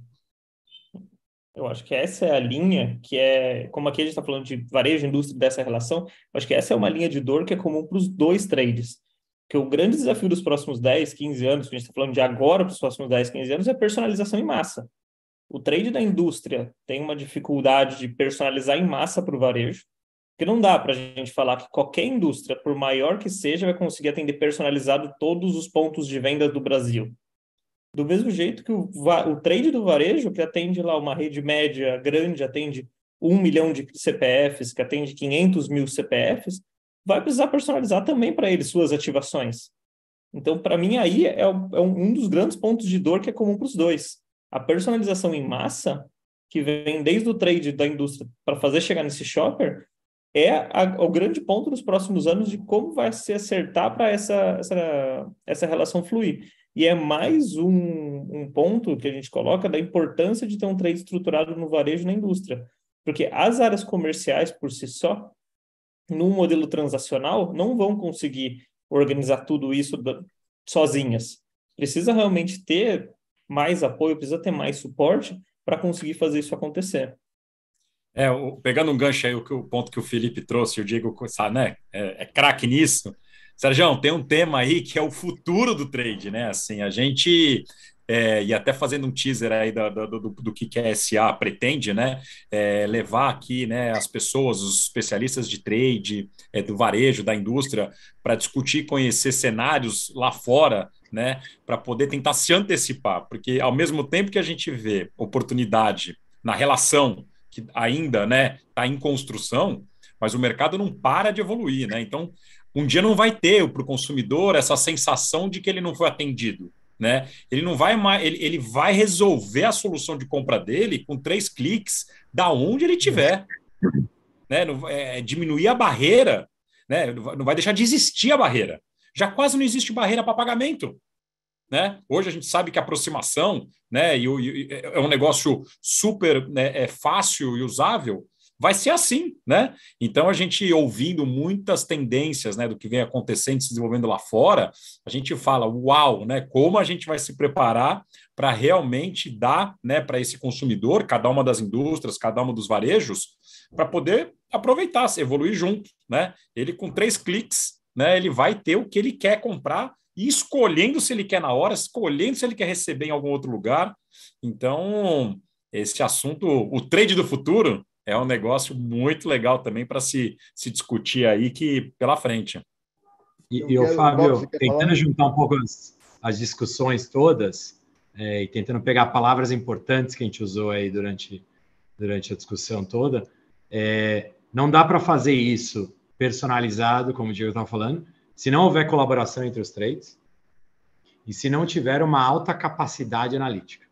Eu acho que essa é a linha que é, como aqui a gente está falando de varejo, indústria, dessa relação, eu acho que essa é uma linha de dor que é comum para os dois trades. Porque o grande desafio dos próximos dez, quinze anos, que a gente está falando de agora para os próximos dez, quinze anos, é personalização em massa. O trade da indústria tem uma dificuldade de personalizar em massa para o varejo, porque não dá para a gente falar que qualquer indústria, por maior que seja, vai conseguir atender personalizado todos os pontos de venda do Brasil. Do mesmo jeito que o, o trade do varejo, que atende lá uma rede média grande, atende um milhão de C P Fs, que atende quinhentos mil C P Fs, vai precisar personalizar também para ele suas ativações. Então, para mim, aí é, é um dos grandes pontos de dor que é comum para os dois. A personalização em massa, que vem desde o trade da indústria para fazer chegar nesse shopper, é a, o grande ponto dos próximos anos de como vai se acertar para essa, essa, essa relação fluir. E é mais um, um ponto que a gente coloca da importância de ter um trade estruturado no varejo e na indústria. Porque as áreas comerciais, por si só, num modelo transacional, não vão conseguir organizar tudo isso sozinhas. Precisa realmente ter mais apoio, precisa ter mais suporte para conseguir fazer isso acontecer. É, o, pegando um gancho aí, o, o ponto que o Felipe trouxe, o Diego, sabe, né, é, é craque nisso. Sérgio, tem um tema aí que é o futuro do trade, né? Assim, a gente, é, e até fazendo um teaser aí do, do, do, do que a S A pretende, né? É, levar aqui, né, as pessoas, os especialistas de trade, é, do varejo, da indústria, para discutir, conhecer cenários lá fora, né? Para poder tentar se antecipar, porque ao mesmo tempo que a gente vê oportunidade na relação que ainda, né, está em construção, mas o mercado não para de evoluir, né? Então, um dia não vai ter para o consumidor essa sensação de que ele não foi atendido, né? Ele não vai mais, ele, ele vai resolver a solução de compra dele com três cliques da onde ele estiver, né? Não, é, diminuir a barreira, né? Não vai deixar de existir a barreira. Já quase não existe barreira para pagamento, né? Hoje a gente sabe que a aproximação, né, e, e, é um negócio super, né, é fácil e usável, vai ser assim, né? Então a gente ouvindo muitas tendências, né, do que vem acontecendo, se desenvolvendo lá fora, a gente fala, uau, né? Como a gente vai se preparar para realmente dar, né, para esse consumidor, cada uma das indústrias, cada uma dos varejos, para poder aproveitar, se evoluir junto, né? Ele com três cliques, né, ele vai ter o que ele quer comprar e escolhendo se ele quer na hora, escolhendo se ele quer receber em algum outro lugar. Então, esse assunto, o trade do futuro, é um negócio muito legal também para se, se discutir aí que pela frente. E, e o Fábio, Bob, tentando falar? juntar um pouco as, as discussões todas, é, e tentando pegar palavras importantes que a gente usou aí durante, durante a discussão toda, é, não dá para fazer isso personalizado, como o Diego estava falando, se não houver colaboração entre os trades e se não tiver uma alta capacidade analítica.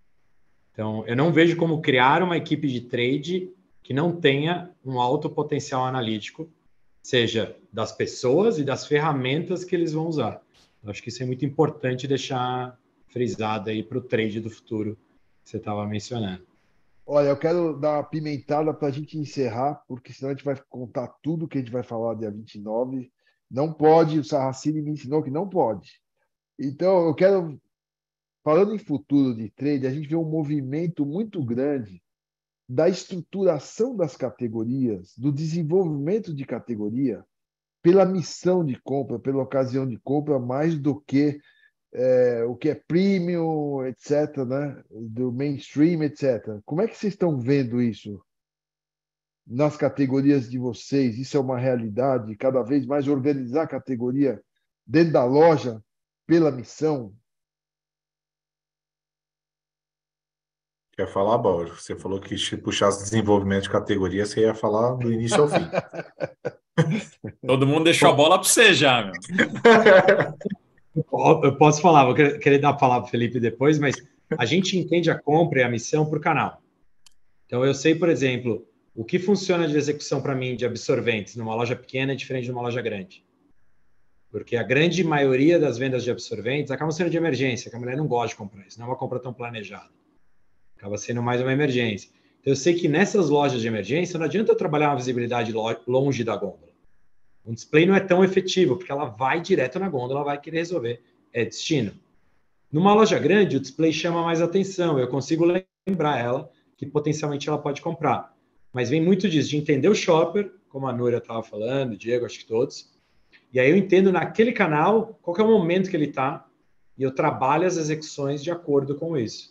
Então, eu não vejo como criar uma equipe de trade que não tenha um alto potencial analítico, seja das pessoas e das ferramentas que eles vão usar. Eu acho que isso é muito importante deixar frisado aí para o trade do futuro que você estava mencionando. Olha, eu quero dar uma pimentada para a gente encerrar, porque senão a gente vai contar tudo que a gente vai falar dia vinte e nove. Não pode, o Sarracini me ensinou que não pode. Então, eu quero, falando em futuro de trade, a gente vê um movimento muito grande da estruturação das categorias, do desenvolvimento de categoria, pela missão de compra, pela ocasião de compra, mais do que é, o que é premium, etcétera, né? Do mainstream, etcétera. Como é que vocês estão vendo isso nas categorias de vocês? Isso é uma realidade? Cada vez mais organizar a categoria dentro da loja pela missão? Quer falar, Bauer? Você falou que se puxasse desenvolvimento de categoria, você ia falar do início ao fim. Todo mundo deixou a bola para você já, meu. Eu posso falar, vou querer dar a palavra para o Felipe depois, mas a gente entende a compra e a missão por canal. Então, eu sei, por exemplo, o que funciona de execução para mim de absorventes numa loja pequena é diferente de uma loja grande. Porque a grande maioria das vendas de absorventes acabam sendo de emergência, que a mulher não gosta de comprar isso, não é uma compra tão planejada. Acaba sendo mais uma emergência. Então, eu sei que nessas lojas de emergência não adianta eu trabalhar uma visibilidade longe da gôndola. Um display não é tão efetivo, porque ela vai direto na gôndola, ela vai querer resolver. É destino. Numa loja grande, o display chama mais atenção. Eu consigo lembrar ela que potencialmente ela pode comprar. Mas vem muito disso, de entender o shopper, como a Núria estava falando, o Diego, acho que todos. E aí eu entendo naquele canal qual que é o momento que ele está e eu trabalho as execuções de acordo com isso.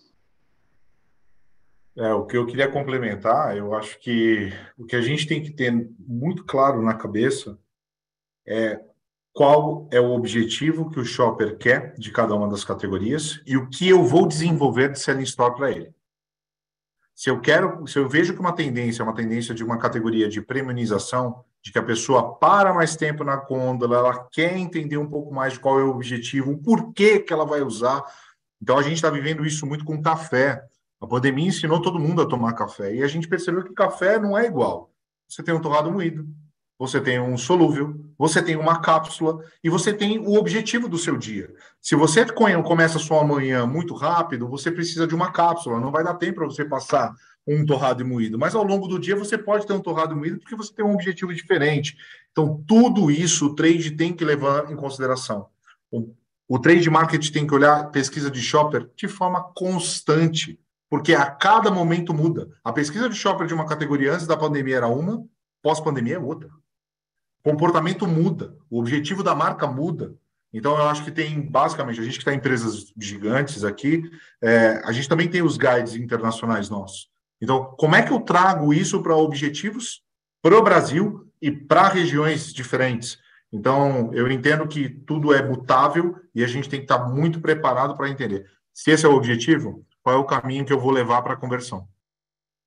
É, o que eu queria complementar, eu acho que o que a gente tem que ter muito claro na cabeça é qual é o objetivo que o shopper quer de cada uma das categorias e o que eu vou desenvolver de selling store para ele. Se eu quero, se eu vejo que uma tendência é uma tendência de uma categoria de premiumização, de que a pessoa para mais tempo na gôndola, ela quer entender um pouco mais de qual é o objetivo, o porquê que ela vai usar. Então, a gente está vivendo isso muito com café. A pandemia ensinou todo mundo a tomar café. E a gente percebeu que café não é igual. Você tem um torrado moído, você tem um solúvel, você tem uma cápsula e você tem o objetivo do seu dia. Se você começa a sua manhã muito rápido, você precisa de uma cápsula. Não vai dar tempo para você passar um torrado moído. Mas ao longo do dia você pode ter um torrado moído porque você tem um objetivo diferente. Então, tudo isso o trade tem que levar em consideração. O, o trade marketing tem que olhar pesquisa de shopper de forma constante. Porque a cada momento muda. A pesquisa de shopper de uma categoria antes da pandemia era uma, pós-pandemia é outra. O comportamento muda, o objetivo da marca muda. Então, eu acho que tem, basicamente, a gente que está em empresas gigantes aqui, é, a gente também tem os guides internacionais nossos. Então, como é que eu trago isso para objetivos para o Brasil e para regiões diferentes? Então, eu entendo que tudo é mutável e a gente tem que estar muito preparado para entender. Se esse é o objetivo, qual é o caminho que eu vou levar para a conversão?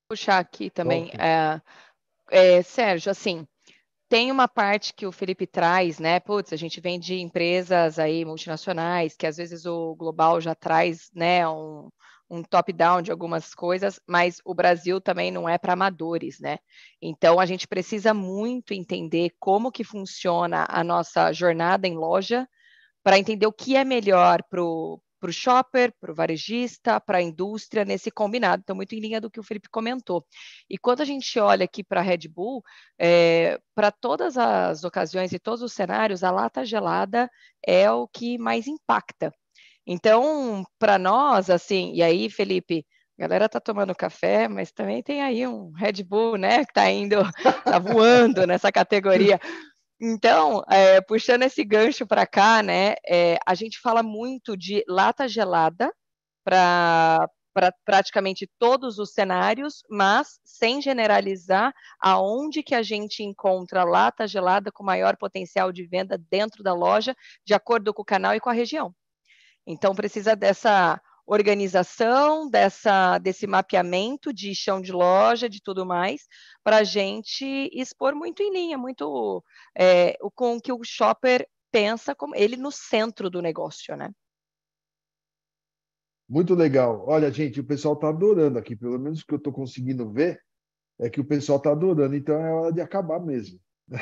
Puxar aqui também, é, é, Sérgio, assim, tem uma parte que o Felipe traz, né? Putz, a gente vem de empresas aí multinacionais, que às vezes o global já traz, né, um, um top-down de algumas coisas, mas o Brasil também não é para amadores, né? Então a gente precisa muito entender como que funciona a nossa jornada em loja para entender o que é melhor para o para o shopper, para o varejista, para a indústria, nesse combinado. Então, muito em linha do que o Felipe comentou. E quando a gente olha aqui para a Red Bull, é, para todas as ocasiões e todos os cenários, a lata gelada é o que mais impacta. Então, para nós, assim, e aí, Felipe, a galera tá tomando café, mas também tem aí um Red Bull, né, que tá indo, tá voando nessa categoria. Então, é, puxando esse gancho para cá, né, é, a gente fala muito de lata gelada para para praticamente todos os cenários, mas sem generalizar aonde que a gente encontra lata gelada com maior potencial de venda dentro da loja, de acordo com o canal e com a região. Então, precisa dessa organização, dessa, desse mapeamento de chão de loja, de tudo mais, para a gente expor muito em linha, muito é, com o que o shopper pensa, como ele no centro do negócio, né? Muito legal. Olha, gente, o pessoal está adorando aqui, pelo menos o que eu estou conseguindo ver é que o pessoal está adorando, então é hora de acabar mesmo.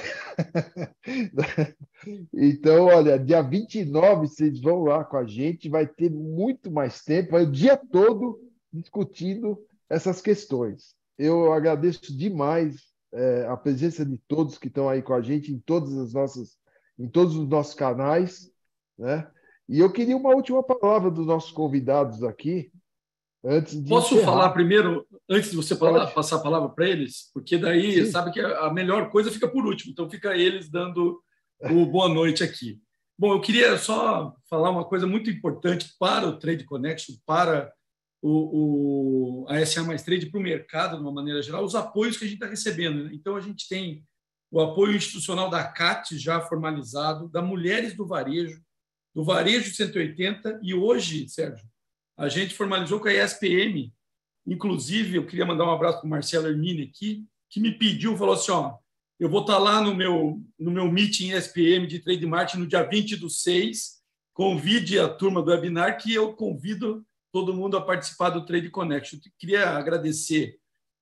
Então, olha, dia vinte e nove vocês vão lá com a gente, vai ter muito mais tempo, vai o dia todo discutindo essas questões. Eu agradeço demais é, a presença de todos que estão aí com a gente em todas as nossas, em todos os nossos canais, né? E eu queria uma última palavra dos nossos convidados aqui, antes de Posso encerrar. falar primeiro, antes de você falar, Pode. passar a palavra para eles? Porque daí, Sim. sabe que a melhor coisa fica por último, então fica eles dando o boa noite aqui. Bom, eu queria só falar uma coisa muito importante para o Trade Connection, para o, o, a S A mais Trade, para o mercado, de uma maneira geral, os apoios que a gente está recebendo, né? Então, a gente tem o apoio institucional da C A T já formalizado, da Mulheres do Varejo, do Varejo cento e oitenta, e hoje, Sérgio, a gente formalizou com a E S P M. Inclusive, eu queria mandar um abraço para o Marcelo Hermine aqui, que me pediu, falou assim, ó, eu vou estar lá no meu, no meu meeting E S P M de Trade Marketing no dia vinte do seis, convide a turma do webinar, que eu convido todo mundo a participar do Trade Connection. Eu queria agradecer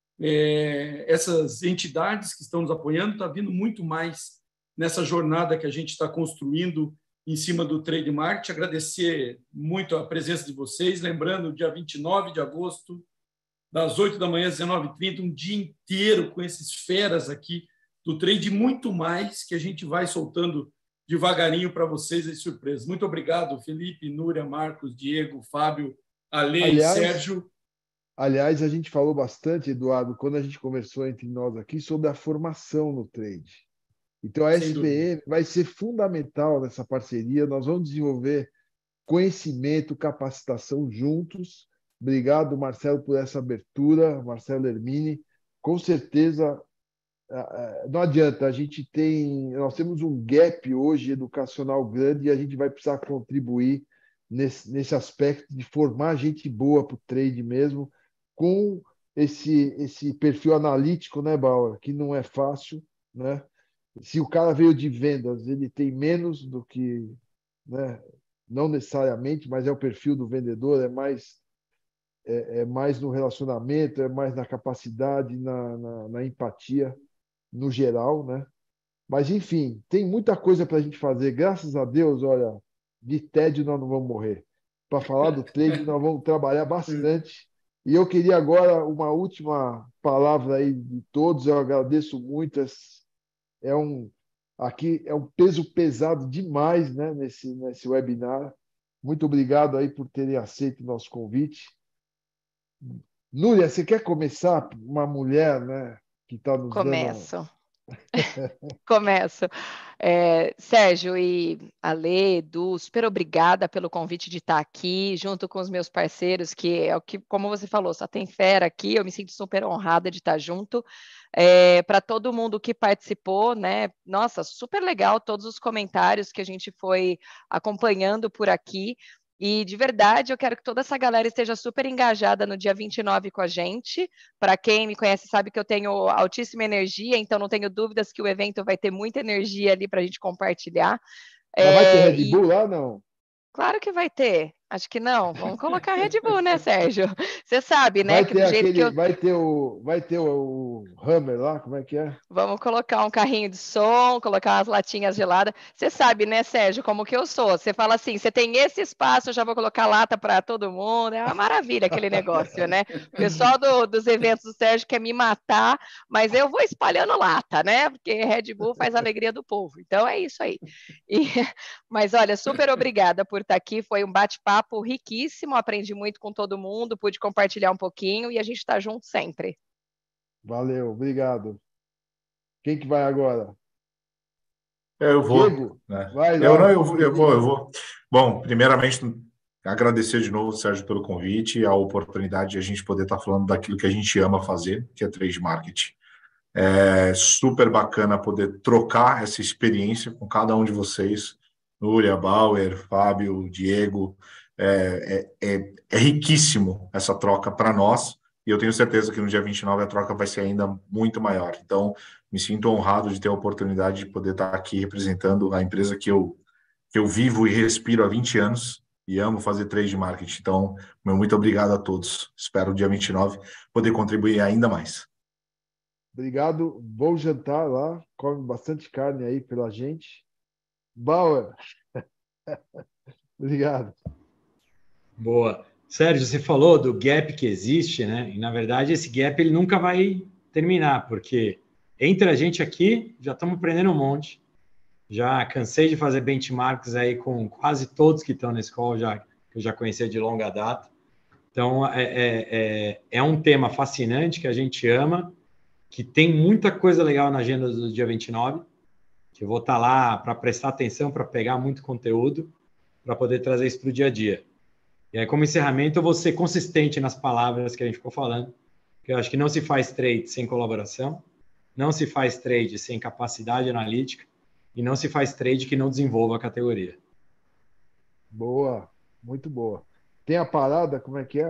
é, essas entidades que estão nos apoiando, está vindo muito mais nessa jornada que a gente está construindo em cima do Trade Marketing, agradecer muito a presença de vocês, lembrando, dia vinte e nove de agosto, das oito da manhã às dezenove e trinta, um dia inteiro com esses feras aqui do trade, muito mais que a gente vai soltando devagarinho para vocês as surpresas. Muito obrigado, Felipe, Núria, Marcos, Diego, Fábio, Ale e Sérgio. Aliás, a gente falou bastante, Eduardo, quando a gente conversou entre nós aqui, sobre a formação no trade. Então, a S P M vai ser fundamental nessa parceria. Nós vamos desenvolver conhecimento, capacitação juntos. Obrigado, Marcelo, por essa abertura, Marcelo Hermine. Com certeza, não adianta, a gente tem, nós temos um gap hoje educacional grande e a gente vai precisar contribuir nesse, nesse aspecto de formar gente boa para o trade mesmo, com esse, esse perfil analítico, né, Bauer, que não é fácil, né? Se o cara veio de vendas, ele tem menos do que, né? Não necessariamente, mas é o perfil do vendedor, é mais, é, é mais no relacionamento, é mais na capacidade, na, na, na empatia, no geral, né? Mas, enfim, tem muita coisa para a gente fazer. Graças a Deus, olha, de tédio nós não vamos morrer. Para falar do trade, nós vamos trabalhar bastante. E eu queria agora uma última palavra aí de todos. Eu agradeço muito. É um, aqui é um peso pesado demais, né, nesse, nesse webinar. Muito obrigado aí por terem aceito o nosso convite. Núria, você quer começar? Uma mulher, né, que está nos Começo. dando... Começo. É, Sérgio e Ale, Edu, super obrigada pelo convite de estar aqui, junto com os meus parceiros, que é o que, como você falou, só tem fera aqui, eu me sinto super honrada de estar junto. É, para todo mundo que participou, né? Nossa, super legal todos os comentários que a gente foi acompanhando por aqui. E, de verdade, eu quero que toda essa galera esteja super engajada no dia vinte e nove com a gente. Para quem me conhece sabe que eu tenho altíssima energia, então não tenho dúvidas que o evento vai ter muita energia ali para a gente compartilhar. Mas é, vai ter Red e... Bull lá, não? Claro que vai ter. Acho que não. Vamos colocar Red Bull, né, Sérgio? Você sabe, né? Vai que ter do jeito aquele, que eu... vai ter o, vai ter o Hammer lá, como é que é? Vamos colocar um carrinho de som, colocar umas latinhas geladas. Você sabe, né, Sérgio, como que eu sou. Você fala assim, você tem esse espaço, eu já vou colocar lata para todo mundo. É uma maravilha aquele negócio, né? O pessoal do, dos eventos do Sérgio quer me matar, mas eu vou espalhando lata, né? Porque Red Bull faz a alegria do povo. Então é isso aí. E, mas olha, super obrigada por estar aqui. Foi um bate-papo riquíssimo. Aprendi muito com todo mundo, pude compartilhar um pouquinho e a gente está junto sempre. Valeu, obrigado. Quem que vai agora? Eu vou. Diego, né? vai lá. Eu não, eu, eu vou, eu vou. Bom, primeiramente, agradecer de novo, Sérgio, pelo convite e a oportunidade de a gente poder estar falando daquilo que a gente ama fazer, que é trade marketing. É super bacana poder trocar essa experiência com cada um de vocês, Núria, Bauer, Fábio, Diego. É, é, é, é riquíssimo essa troca para nós, e eu tenho certeza que no dia vinte e nove a troca vai ser ainda muito maior. Então, me sinto honrado de ter a oportunidade de poder estar aqui representando a empresa que eu, que eu vivo e respiro há vinte anos e amo fazer trade marketing. Então, meu muito obrigado a todos. Espero, dia vinte e nove, poder contribuir ainda mais. Obrigado. Vou jantar lá. Come bastante carne aí pela gente. Bauer. Obrigado. Boa. Sérgio, você falou do gap que existe, né? E, na verdade, esse gap ele nunca vai terminar, porque entre a gente aqui, já estamos aprendendo um monte. Já cansei de fazer benchmarks aí com quase todos que estão nesse call, já, que eu já conhecia de longa data. Então, é, é, é, é um tema fascinante que a gente ama, que tem muita coisa legal na agenda do dia vinte e nove, que eu vou estar lá para prestar atenção, para pegar muito conteúdo, para poder trazer isso para o dia a dia. E aí, como encerramento, eu vou ser consistente nas palavras que a gente ficou falando, que eu acho que não se faz trade sem colaboração, não se faz trade sem capacidade analítica e não se faz trade que não desenvolva a categoria. Boa, muito boa. Tem a parada, como é que é?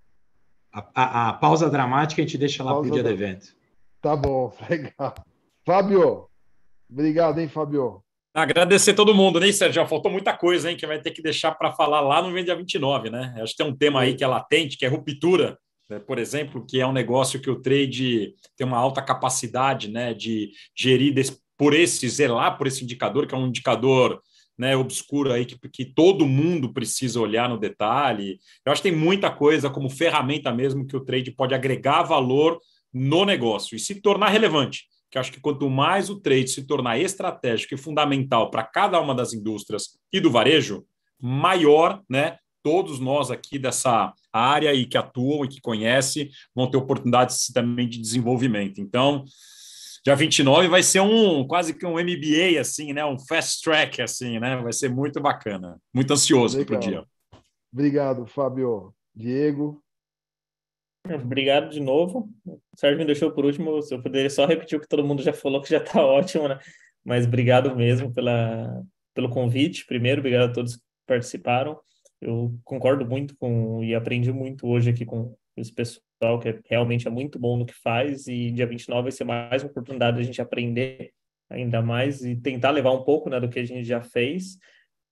A, a, a pausa dramática a gente deixa lá para o dia do evento. Tá bom, legal. Fábio, obrigado, hein, Fábio? Agradecer todo mundo, né, Sérgio? Já faltou muita coisa, hein, que vai ter que deixar para falar lá no dia vinte e nove, né? Acho que tem um tema aí que é latente, que é ruptura, né? Por exemplo, que é um negócio que o trade tem uma alta capacidade, né, de gerir desse, por esse, zelar por esse indicador, que é um indicador, né, obscuro aí, que, que todo mundo precisa olhar no detalhe. Eu acho que tem muita coisa como ferramenta mesmo que o trade pode agregar valor no negócio e se tornar relevante. Que acho que quanto mais o trade se tornar estratégico e fundamental para cada uma das indústrias e do varejo, maior, né, todos nós aqui dessa área e que atuam e que conhecem vão ter oportunidades também de desenvolvimento. Então, dia vinte e nove vai ser um quase que um M B A, assim, né, um fast track, assim, né, vai ser muito bacana. Muito ansioso para o dia. Obrigado, Fábio. Diego. Obrigado de novo. O Sérgio me deixou por último, se eu poderia só repetir o que todo mundo já falou, que já está ótimo, né? Mas obrigado mesmo pela, pelo convite. Primeiro, obrigado a todos que participaram. Eu concordo muito com e aprendi muito hoje aqui com esse pessoal, que realmente é muito bom no que faz, e dia vinte e nove vai ser mais uma oportunidade de a gente aprender ainda mais e tentar levar um pouco, né, do que a gente já fez.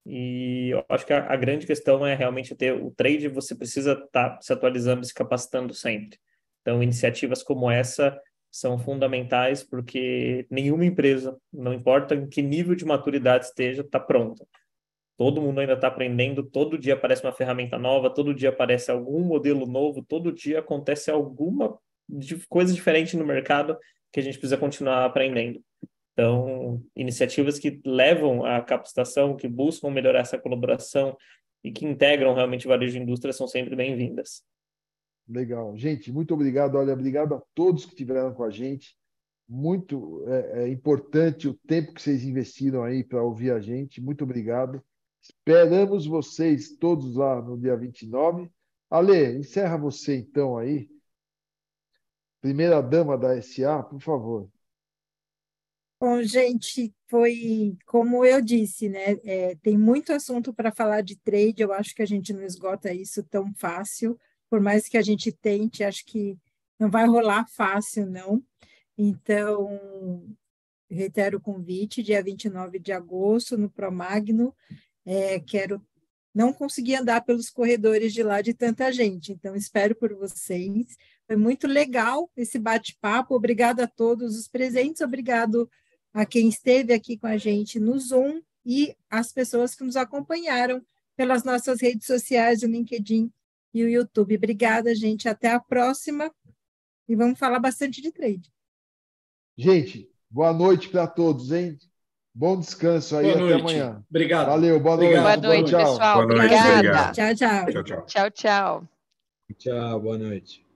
E eu acho que a, a grande questão é realmente ter o trade, você precisa estar se atualizando, se capacitando sempre. Então, iniciativas como essa são fundamentais porque nenhuma empresa, não importa em que nível de maturidade esteja, está pronta. Todo mundo ainda está aprendendo, todo dia aparece uma ferramenta nova, todo dia aparece algum modelo novo, todo dia acontece alguma coisa diferente no mercado que a gente precisa continuar aprendendo. Então, iniciativas que levam à capacitação, que buscam melhorar essa colaboração e que integram realmente o varejo e indústria são sempre bem-vindas. Legal. Gente, muito obrigado. Olha, obrigado a todos que estiveram com a gente. Muito é, é importante o tempo que vocês investiram aí para ouvir a gente. Muito obrigado. Esperamos vocês todos lá no dia vinte e nove. Ale, encerra você então aí. Primeira dama da S A, por favor. Bom, gente, foi como eu disse, né? É, tem muito assunto para falar de trade, eu acho que a gente não esgota isso tão fácil, por mais que a gente tente, acho que não vai rolar fácil, não. Então, reitero o convite, dia vinte e nove de agosto, no Promagno. É, quero não consegui andar pelos corredores de lá de tanta gente, então espero por vocês. Foi muito legal esse bate-papo, obrigado a todos os presentes, obrigado a quem esteve aqui com a gente no Zoom e as pessoas que nos acompanharam pelas nossas redes sociais, o LinkedIn e o YouTube. Obrigada, gente, até a próxima e vamos falar bastante de trade. Gente, boa noite para todos, hein? Bom descanso aí, boa até noite. Amanhã. Obrigado. Valeu, boa noite. Obrigado. Boa noite, tchau. pessoal. Boa noite, Obrigada. obrigado. Tchau, tchau. Tchau, tchau. Tchau, tchau. Tchau, boa noite.